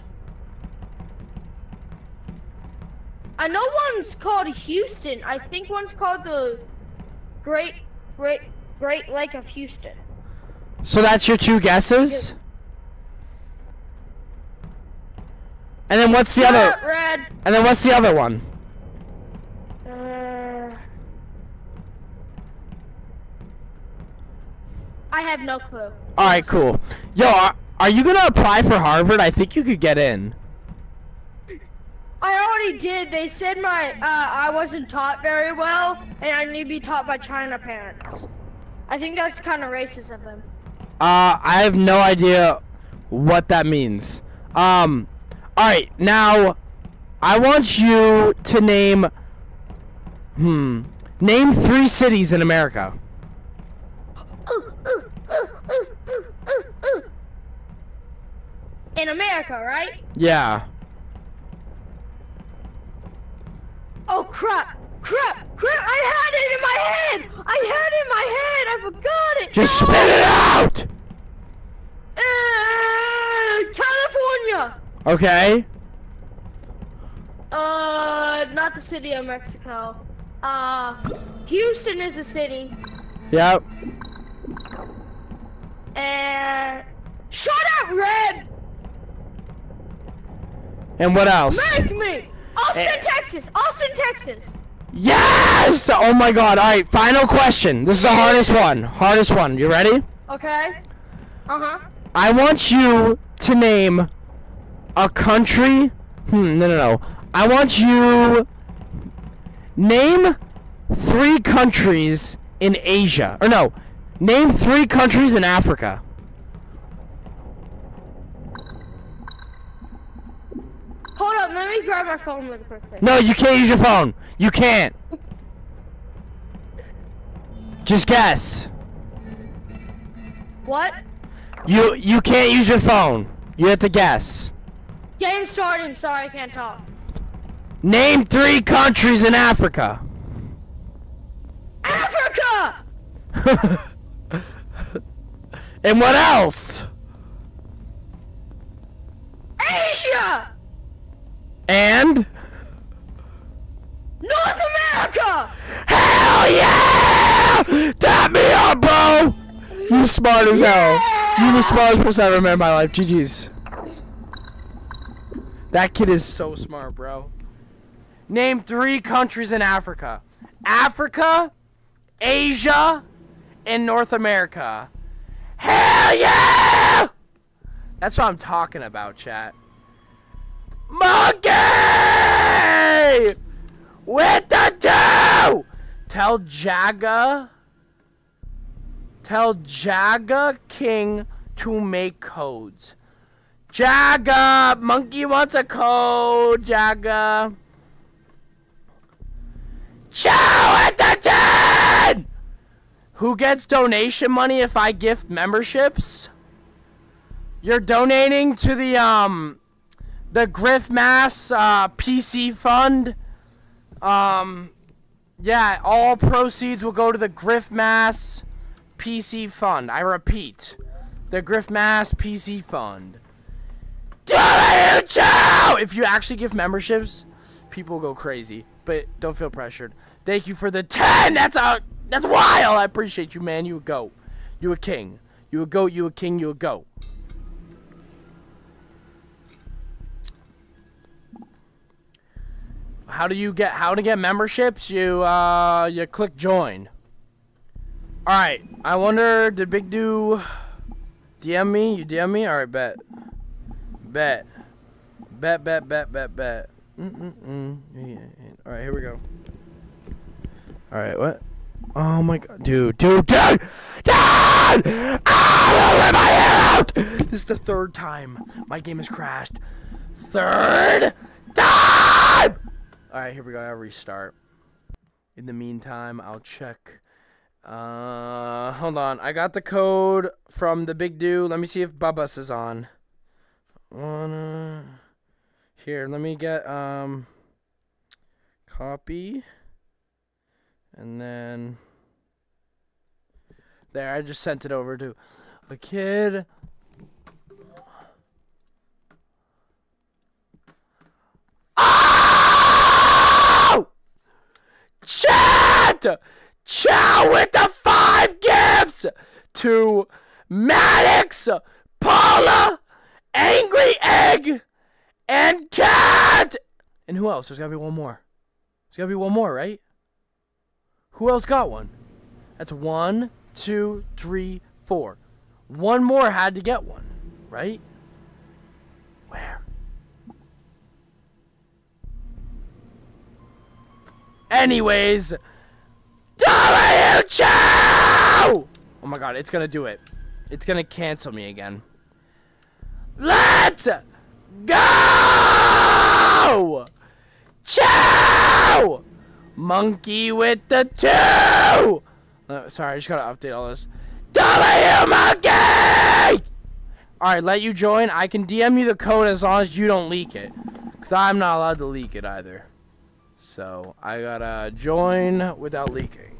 I know one's called Houston. I think one's called the Great Great Great Lake of Houston. So that's your two guesses? And then what's the Shut other? up, Red. And then what's the other one? Uh, I have no clue. All right, cool. Yo, are, are you gonna apply for Harvard? I think you could get in. I already did. They said my uh, I wasn't taught very well, and I need to be taught by China parents. I think that's kind of racist of them. Uh, I have no idea what that means. Um, all right, now I want you to name. Hmm. Name three cities in America. In America, right? Yeah. Oh crap! Crap! Crap! I had it in my head! I had it in my head! I forgot it! Just No! spit it out. Uh, California! Okay. Uh, not the city of Mexico. Uh, Houston is a city. Yep. And... Shut up, Red! And what else? Make me! Austin, Eh. Texas! Austin, Texas! Yes! Oh my god. All right, final question. This is the hardest one. Hardest one. You ready? Okay. Uh-huh. I want you to name a country. Hmm, no, no, no. I want you name three countries in Asia. Or no, name three countries in Africa. Hold up, let me grab my phone really quickly. No, you can't use your phone. You can't. Just guess. What? You you can't use your phone. You have to guess. Game starting, sorry, I can't talk. Name three countries in Africa. Africa! And what else? Asia! And? North America! Hell yeah! Tap me up, bro! You smart as hell. You the smartest person I've ever met in my life. G G's. That kid is so smart, bro. Name three countries in Africa. Africa, Asia, and North America. Hell yeah! That's what I'm talking about, chat. Monkey! With the two! Tell Jaga... Tell Jaga King to make codes. Jaga! Monkey wants a code, Jaga. Chow at the ten! Who gets donation money if I gift memberships? You're donating to the, um... the Griff Mass, uh, P C Fund. Um... Yeah, all proceeds will go to the Griff Mass P C Fund. I repeat, the Griff Mass P C Fund. Get you, Chow! If you actually give memberships, people go crazy. But don't feel pressured. Thank you for the ten. That's a that's wild. I appreciate you, man. You a goat. You a king. You a goat. You a king. You a goat. How do you get how to get memberships? You uh you click join. Alright, I wonder, did Big Do D M me? You D M me? Alright, bet. Bet. Bet, bet, bet, bet, bet. Mm-mm-mm. Alright, here we go. Alright, what? Oh my god. Dude, dude, dude! Dude! Ah, let my hair out! This is the third time my game has crashed. Third time! Alright, here we go. I'll restart. In the meantime, I'll check. Uh, hold on. I got the code from the Big Dude. Let me see if Bubba's is on. Wanna... Here, let me get um copy, and then there. I just sent it over to the kid. Oh! Chat! Chow with the five gifts to Maddox, Paula, Angry Egg, and Cat. And who else? There's gotta be one more. There's gotta be one more, right? Who else got one? That's one, two, three, four. One more had to get one, right? Where? Anyways, W Chow! Oh my god, it's gonna do it. It's gonna cancel me again. Let's go! Chow! Monkey with the two! Uh, sorry, I just gotta update all this. W Monkey! Alright, let you join. I can D M you the code as long as you don't leak it. Because I'm not allowed to leak it either. So, I gotta join without leaking.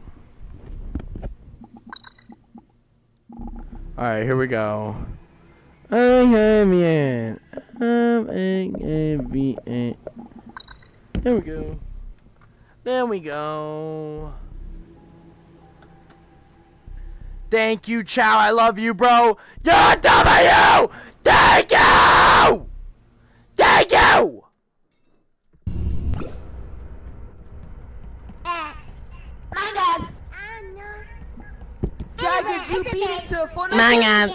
Alright, here we go. I have it. There we go. There we go. Thank you, Chow. I love you, bro. You're a W! Thank you! Thank you! My God. Jack, did you beat it to a Fortnite? My God.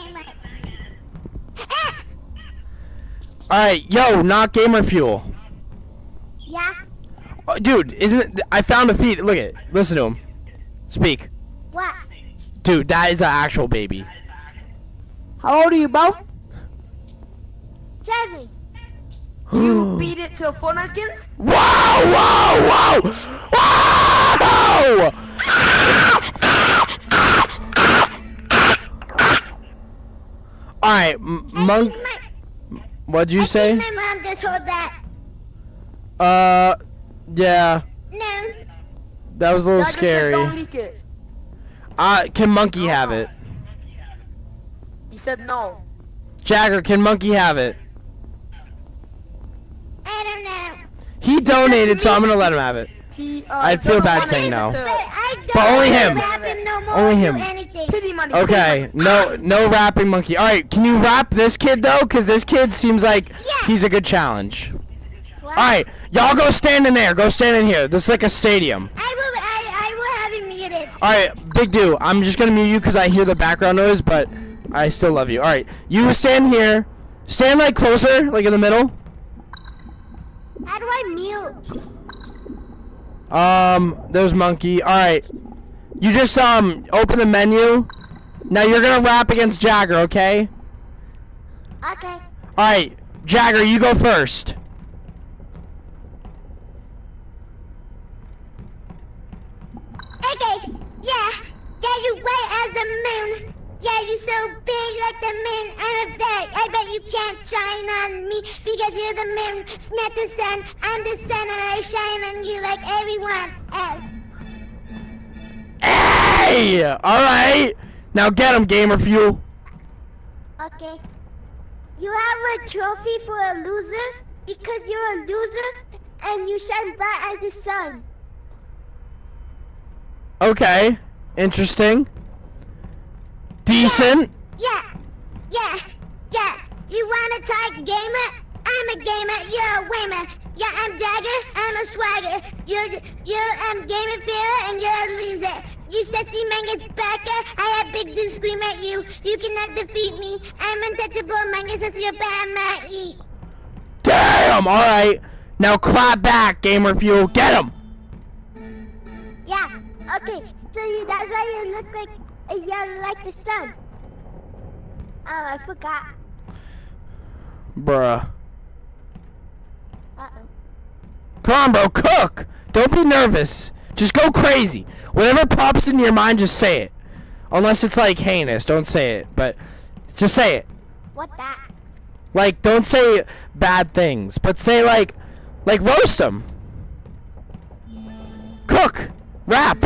Alright, yo, not gamer fuel. Yeah. Oh, dude, isn't it? I found a feed. Look at it. Listen to him. Speak. What? Dude, that is an actual baby. How old are you, bro? Seven. You beat it to Fortnite skins? Whoa, whoa, whoa! Whoa! Alright, monk. What'd you I say? think my mom just heard that. Uh, yeah. No. That was a little Jack said scary. don't leak it. Uh, can Monkey have it? He said no. Jagger, can Monkey have it? I don't know. He donated, so I'm gonna let him have it. He, uh, I feel don't bad wanna saying give it no. to- But I don't But only him. rap him no more Only or him. do anything. Pity money. Okay, no, no rapping Monkey. All right, can you rap this kid though? Cause this kid seems like Yeah. he's a good challenge. What? All right, y'all go stand in there. Go stand in here. This is like a stadium. I will. I. I will have him muted. All right, Big Do. I'm just gonna mute you because I hear the background noise, but I still love you. All right, you stand here. Stand like closer, like in the middle. How do I mute? Um, there's Monkey. All right, you just um open the menu. Now you're gonna rap against Jagger, okay? Okay. All right, Jagger, you go first. Okay. Yeah. Yeah. You white as the moon. Yeah. You so big like the moon. I'm a bet. I bet you can't shine on me because you're the moon, not the sun. I'm the sun and I shine on you like everyone else. Hey! All right. Now get him, Gamer Fuel. Okay. You have a trophy for a loser because you're a loser and you shine bright as the sun. Okay. Interesting. Decent. Yeah. Yeah. Yeah. You wanna talk gamer? I'm a gamer. You're a wamer. Yeah, I'm Jagger. I'm a swagger. You're you're um gamer feeler and you're a loser. You sexy mangus backer. I have big dude scream at you. You cannot defeat me. I'm untouchable mangus as your bad might eat. Damn. All right. Now clap back, Gamer Fuel. Get him. Yeah. Okay. So you, that's why you look like uh, you're like the sun. Oh, I forgot. Bruh. Uh-oh. Come on, bro. Cook. Don't be nervous. Just go crazy. Whatever pops in your mind, just say it. Unless it's like heinous, don't say it. But just say it. What that? Like, don't say bad things, but say like, like roast them. Cook, rap.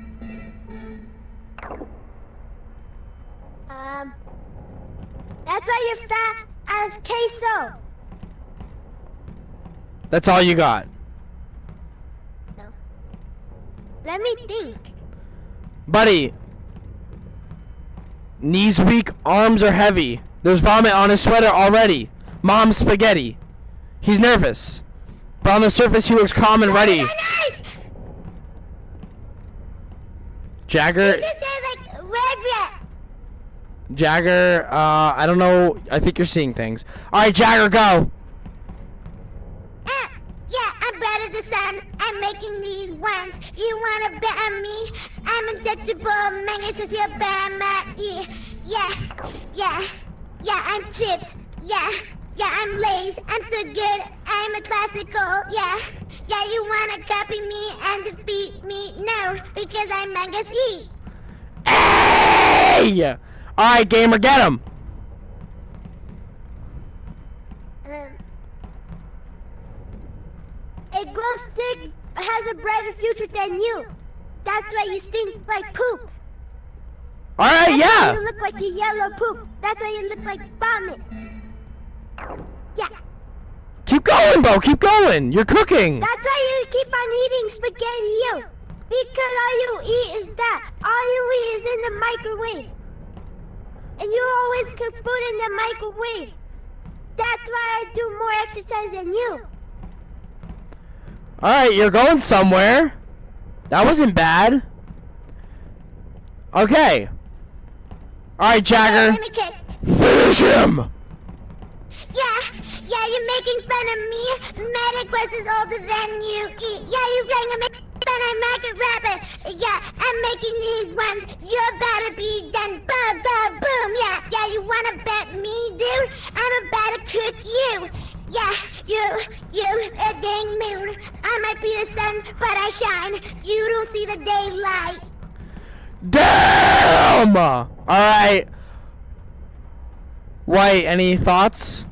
Um, that's why you're fat as queso. That's all you got. No. Let me think. Buddy. Knees weak, arms are heavy. There's vomit on his sweater already. Mom's spaghetti. He's nervous. But on the surface he looks calm and ready. Jagger. You just said like red red. Jagger, uh, I don't know. I think you're seeing things. Alright, Jagger, go. Uh, yeah, I'm better than the sun. I'm making these ones. You wanna bet on me? I'm untouchable. Manga says you're bad, man. Yeah, yeah, yeah, yeah, I'm chips. Yeah, yeah, I'm Lays. I'm so good. I'm a classical. Yeah, yeah, you wanna copy me and defeat me? No, because I'm Manga's E. Hey! Alright, gamer, get him. Um, a glow stick has a brighter future than you. That's why you stink like poop. Alright, That's yeah. why you look like a yellow poop. That's why you look like vomit. Yeah. Keep going, bro. Keep going. You're cooking. That's why you keep on eating spaghetti, you. Because all you eat is that. All you eat is in the microwave. And you always cook food in the microwave. That's why I do more exercise than you. Alright, you're going somewhere. That wasn't bad. Okay. Alright, Jagger. Let me kick. Finish him! Yeah, yeah, you're making fun of me. Mediquest is older than you. Yeah, you're going to make fun of Magic Rabbit. Yeah, I'm making these ones. You're about to be done. Boom, boom, boom. Yeah, yeah, you want to bet me, dude? I'm about to cook you. Yeah, you, you, a dang moon. I might be the sun, but I shine. You don't see the daylight. Damn! Alright. White, any thoughts?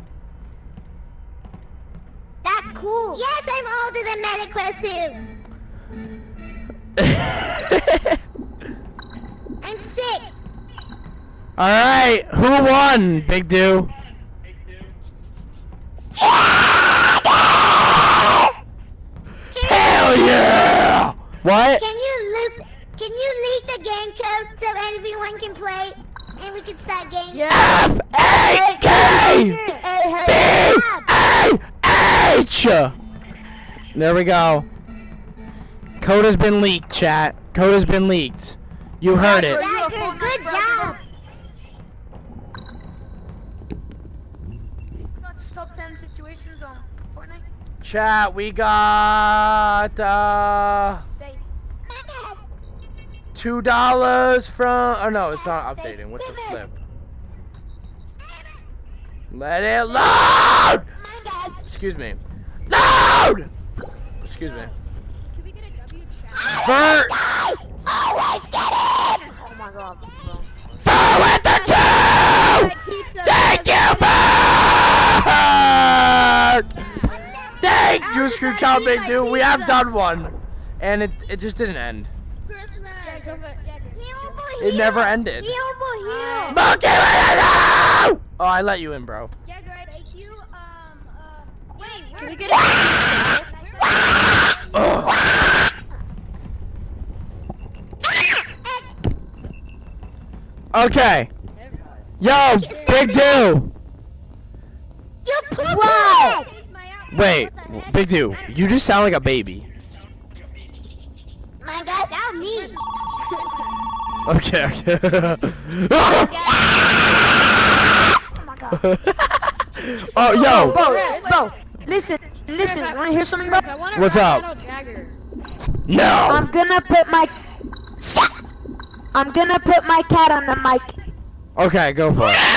That cool. Yes, I'm older than Mediquest too. I'm sick. Alright, who won, Big Do? Hell yeah! What? Can you loop? Can you leak the game code so everyone can play and we can start games? F A K B A H! There we go. Code has been leaked, chat. Code has been leaked. You heard it. Jagger, good job. Clutch top ten situations on Fortnite. Chat, we got uh Say, two dollars from. Oh no, it's not updating. What's the flip? Let it load. Excuse me. Load. Excuse me. Can we get a W chat? Vert. Always get in. oh my god, bro. Four with the two. Thank you, Vert. Thank you, Screw Child Big Dude. We have done one, and it it just didn't end. It never ended. He over here. Monkey, let it go! Oh, I let you in, bro. Jagger, I thank you. Um, uh, wait, Can we get Okay. Yo, Big Do. You pooped. Wow. Wait, Big Do, you just sound like a baby. My God, that me. Okay, okay. Oh, yo. Bro, bro, listen, listen. Wanna hear something, bro? What's up? No. I'm gonna put my. I'm gonna put my cat on the mic. Okay, go for it.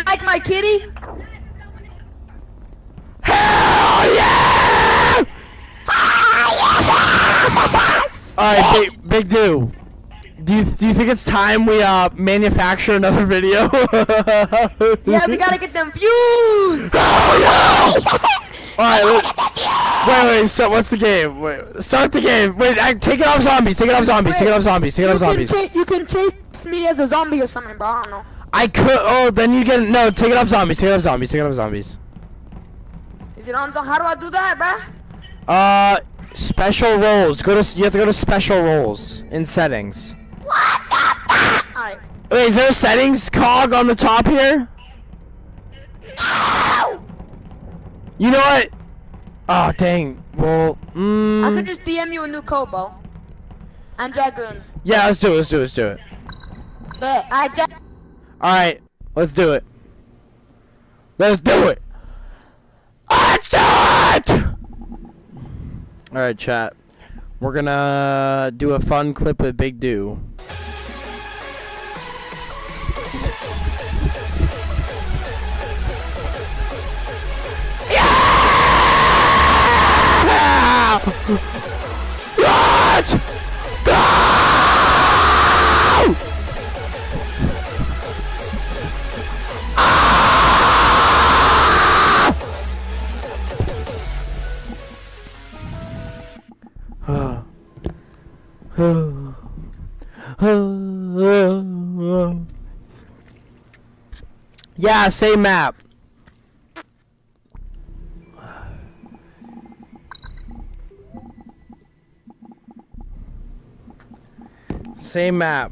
like my kitty? Hell yeah! Alright, Big, Big Do. Do you, do you think it's time we uh, manufacture another video? Yeah, we gotta get them views! Oh no! Alright, wait, wait, wait, so what's the game? Wait, start the game. Wait, I, take it off zombies, take it off zombies, take it off zombies, take it off zombies. You can, you can chase me as a zombie or something, bro, I don't know. I could, oh, then you get, no, take it off zombies, take it off zombies, take it off zombies. Is it on, how do I do that, bro? Uh, special roles, go to, you have to go to special roles in settings. What the fuck? Alright. Wait, is there a settings cog on the top here? No! You know what? Oh, dang. Well, mm, I could just D M you a new Kobo. And Dragoon. yeah, let's do it, let's do it, let's do it. But I just. Alright, let's do it. Let's do it! Let's do it! Alright, chat. We're gonna do a fun clip with Big Do. Let's go! Yeah, same map. Same map.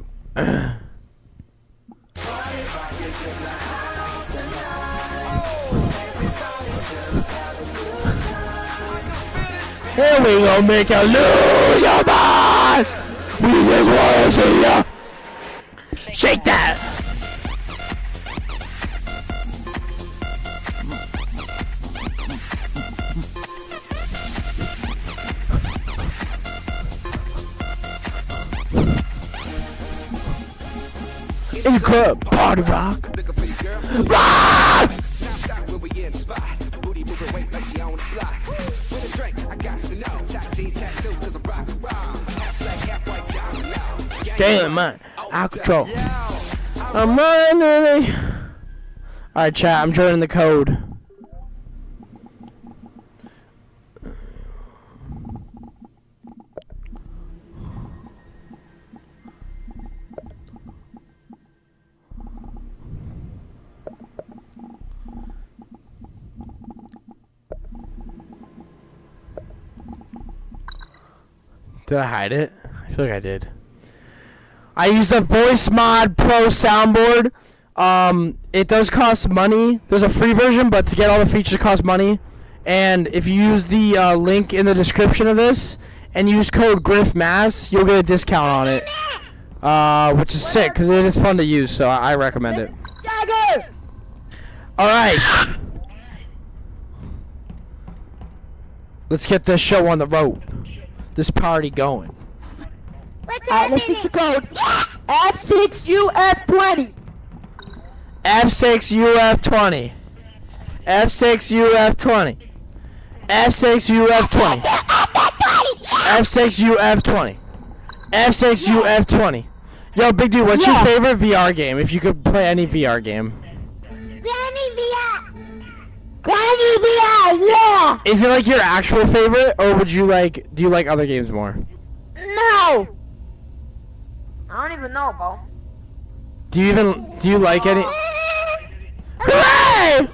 Here we go, make you lose your mind. We just wanna see ya. Shake that. In the club, party rock. Rock! Damn, man, out of control. I'm running. Alright, chat, I'm joining the code. Did I hide it? I feel like I did. I use a Voice Mod Pro soundboard. Um, it does cost money. There's a free version, but to get all the features costs money. And if you use the uh, link in the description of this and use code GriffMass, you'll get a discount on it. Uh, which is sick because it is fun to use, so I, I recommend it. All right. Let's get this show on the road. This party going. Alright, let's use the code. F six U F twenty. F six U F twenty. F six U F twenty. F six U F twenty. F six U F twenty. F six U F twenty. Yo, Big Dude, what's Yeah. your favorite V R game? If you could play any V R game. Granny V R. Granny V R, yeah! Is it like your actual favorite, or would you like? Do you like other games more? No! I don't even know, bro. Do you even? Do you like any? Hooray!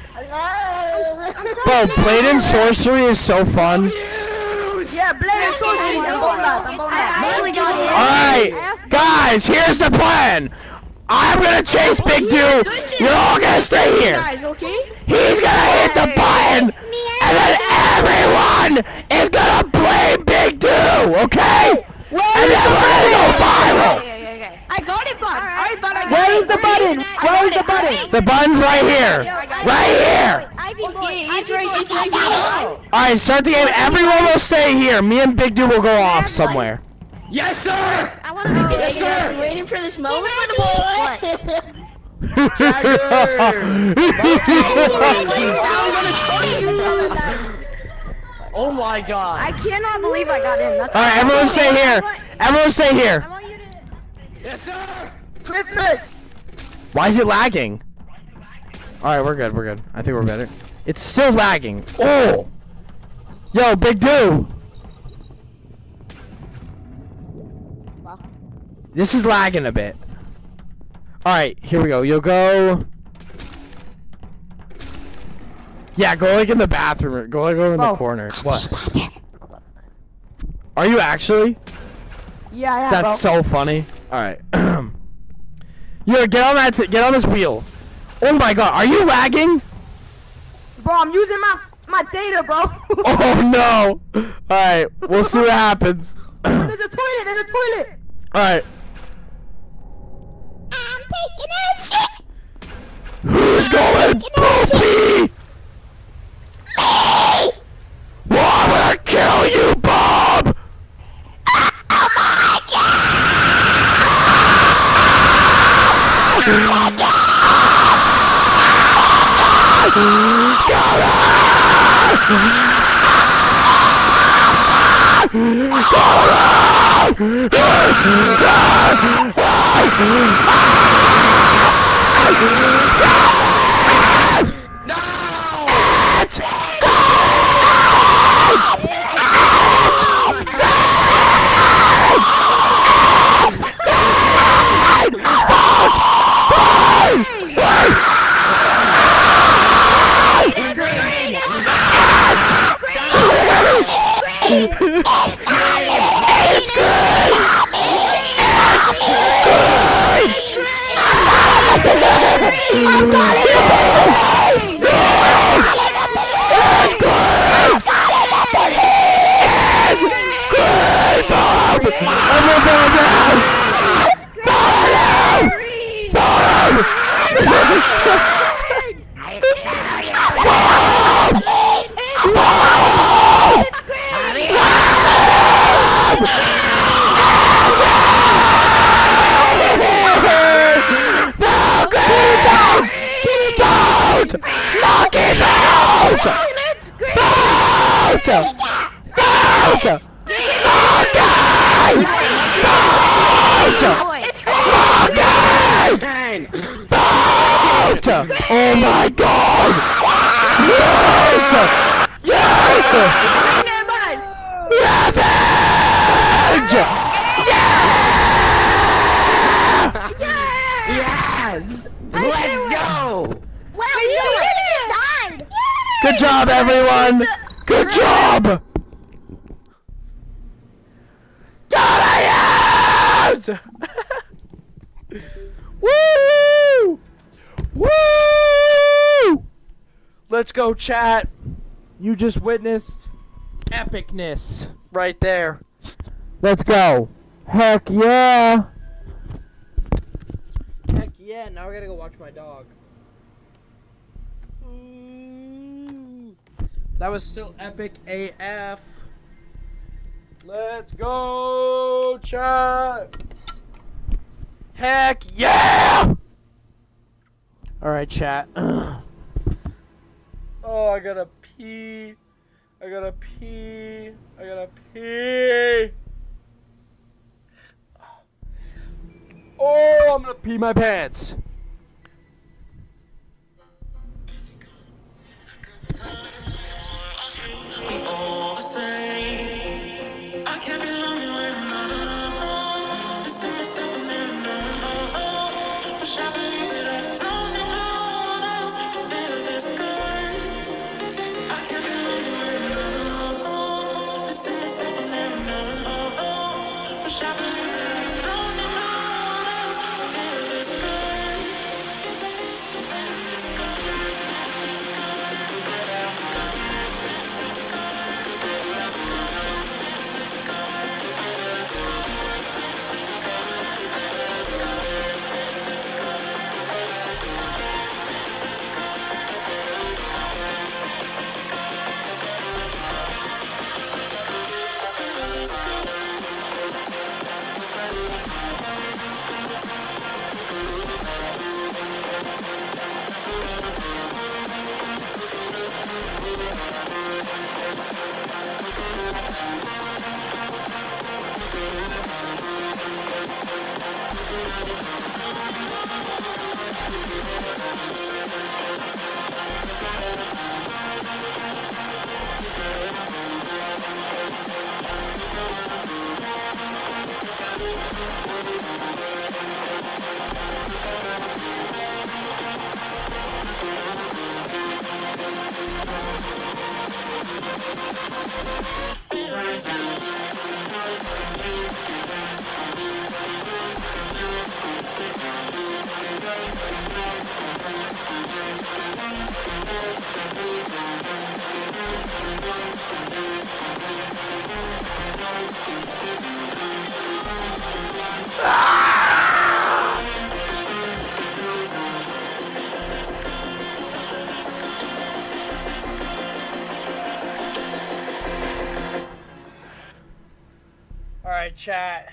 Bro, Blade and Sorcery is so fun. Yeah, Blade and Sorcery. I'm going back. I'm going back. Alright, guys, here's the plan. I'm gonna chase Big Dude. You're all gonna stay here. He's gonna hit the button, and then everyone is gonna blame Big Dude, okay? And then we're gonna go viral. I got it, bud. Alright, bud. I got Where it. is the button? Where is the button? The button's right here. Right here. Ivy boy. Okay, it's Ivy right, boy. it's right here. Alright, start the game. Everyone will stay here. Me and Big Dude will go off somewhere. Yes, sir! I want to make it. Yes, sir. I'm waiting for this moment. What? Oh my god. I cannot believe I got in. That's All right, everyone stay here. Everyone stay here. I want you to. Yes, sir. Christmas. Why is it lagging? All right, we're good. We're good. I think we're better. It's still lagging. Oh. Yo, Big Do. This is lagging a bit. All right, here we go. You'll go. Yeah, go like in the bathroom. Go like over in the Bro. corner. What? Are you actually? Yeah, yeah, That's bro. so funny. All right. Yo, get on that. T get on this wheel. Oh my god, are you lagging? Bro, I'm using my my data, bro. Oh no. All right, we'll see what happens. All There's a toilet. There's a toilet. right. I'm taking a shit. Who's going poopy? Me. Well, I'm gonna kill you, Bob. Oh my It's good. It's good. I'm gonna It's good. It's good, Bob. I'm gonna go down. Follow him. Follow him. Knock it out! Vote! Vote! Vote! Vote! Oh my god! Yes! Yes! Revenge! Yeah! Yes! Let's go! Well, you died. Good job, everyone! Good job! Got it! Woo! Woo! Let's go, chat. You just witnessed epicness right there. Let's go. Heck yeah! Heck yeah, now I gotta go watch my dog. That was still epic A F. Let's go, chat. Heck yeah! Alright, chat. Oh, I gotta pee. I gotta pee. I gotta pee. Oh, I'm gonna pee my pants. Alright, chat.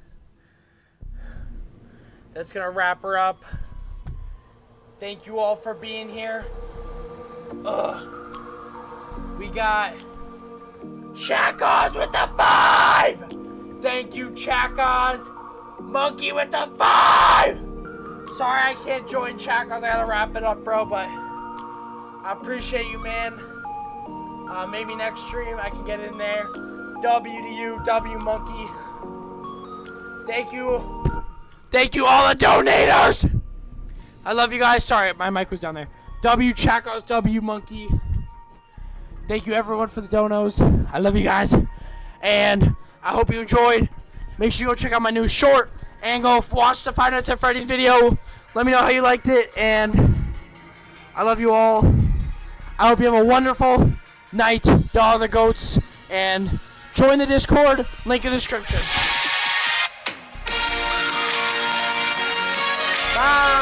That's gonna wrap her up. Thank you all for being here. Ugh. We got Chakos with the five! Thank you, Chakos. Monkey with the five! Sorry I can't join Chakos. I gotta wrap it up, bro, but I appreciate you, man. Uh, maybe next stream I can get in there. W to you, W Monkey. Thank you. Thank you, all the donators. I love you guys. Sorry, my mic was down there. W Chakos, W Monkey. Thank you, everyone, for the donos. I love you guys. And I hope you enjoyed. Make sure you go check out my new short and go watch the Five Nights at Freddy's video. Let me know how you liked it. And I love you all. I hope you have a wonderful night, Dollar the Goats. And join the Discord, link in the description. Bye.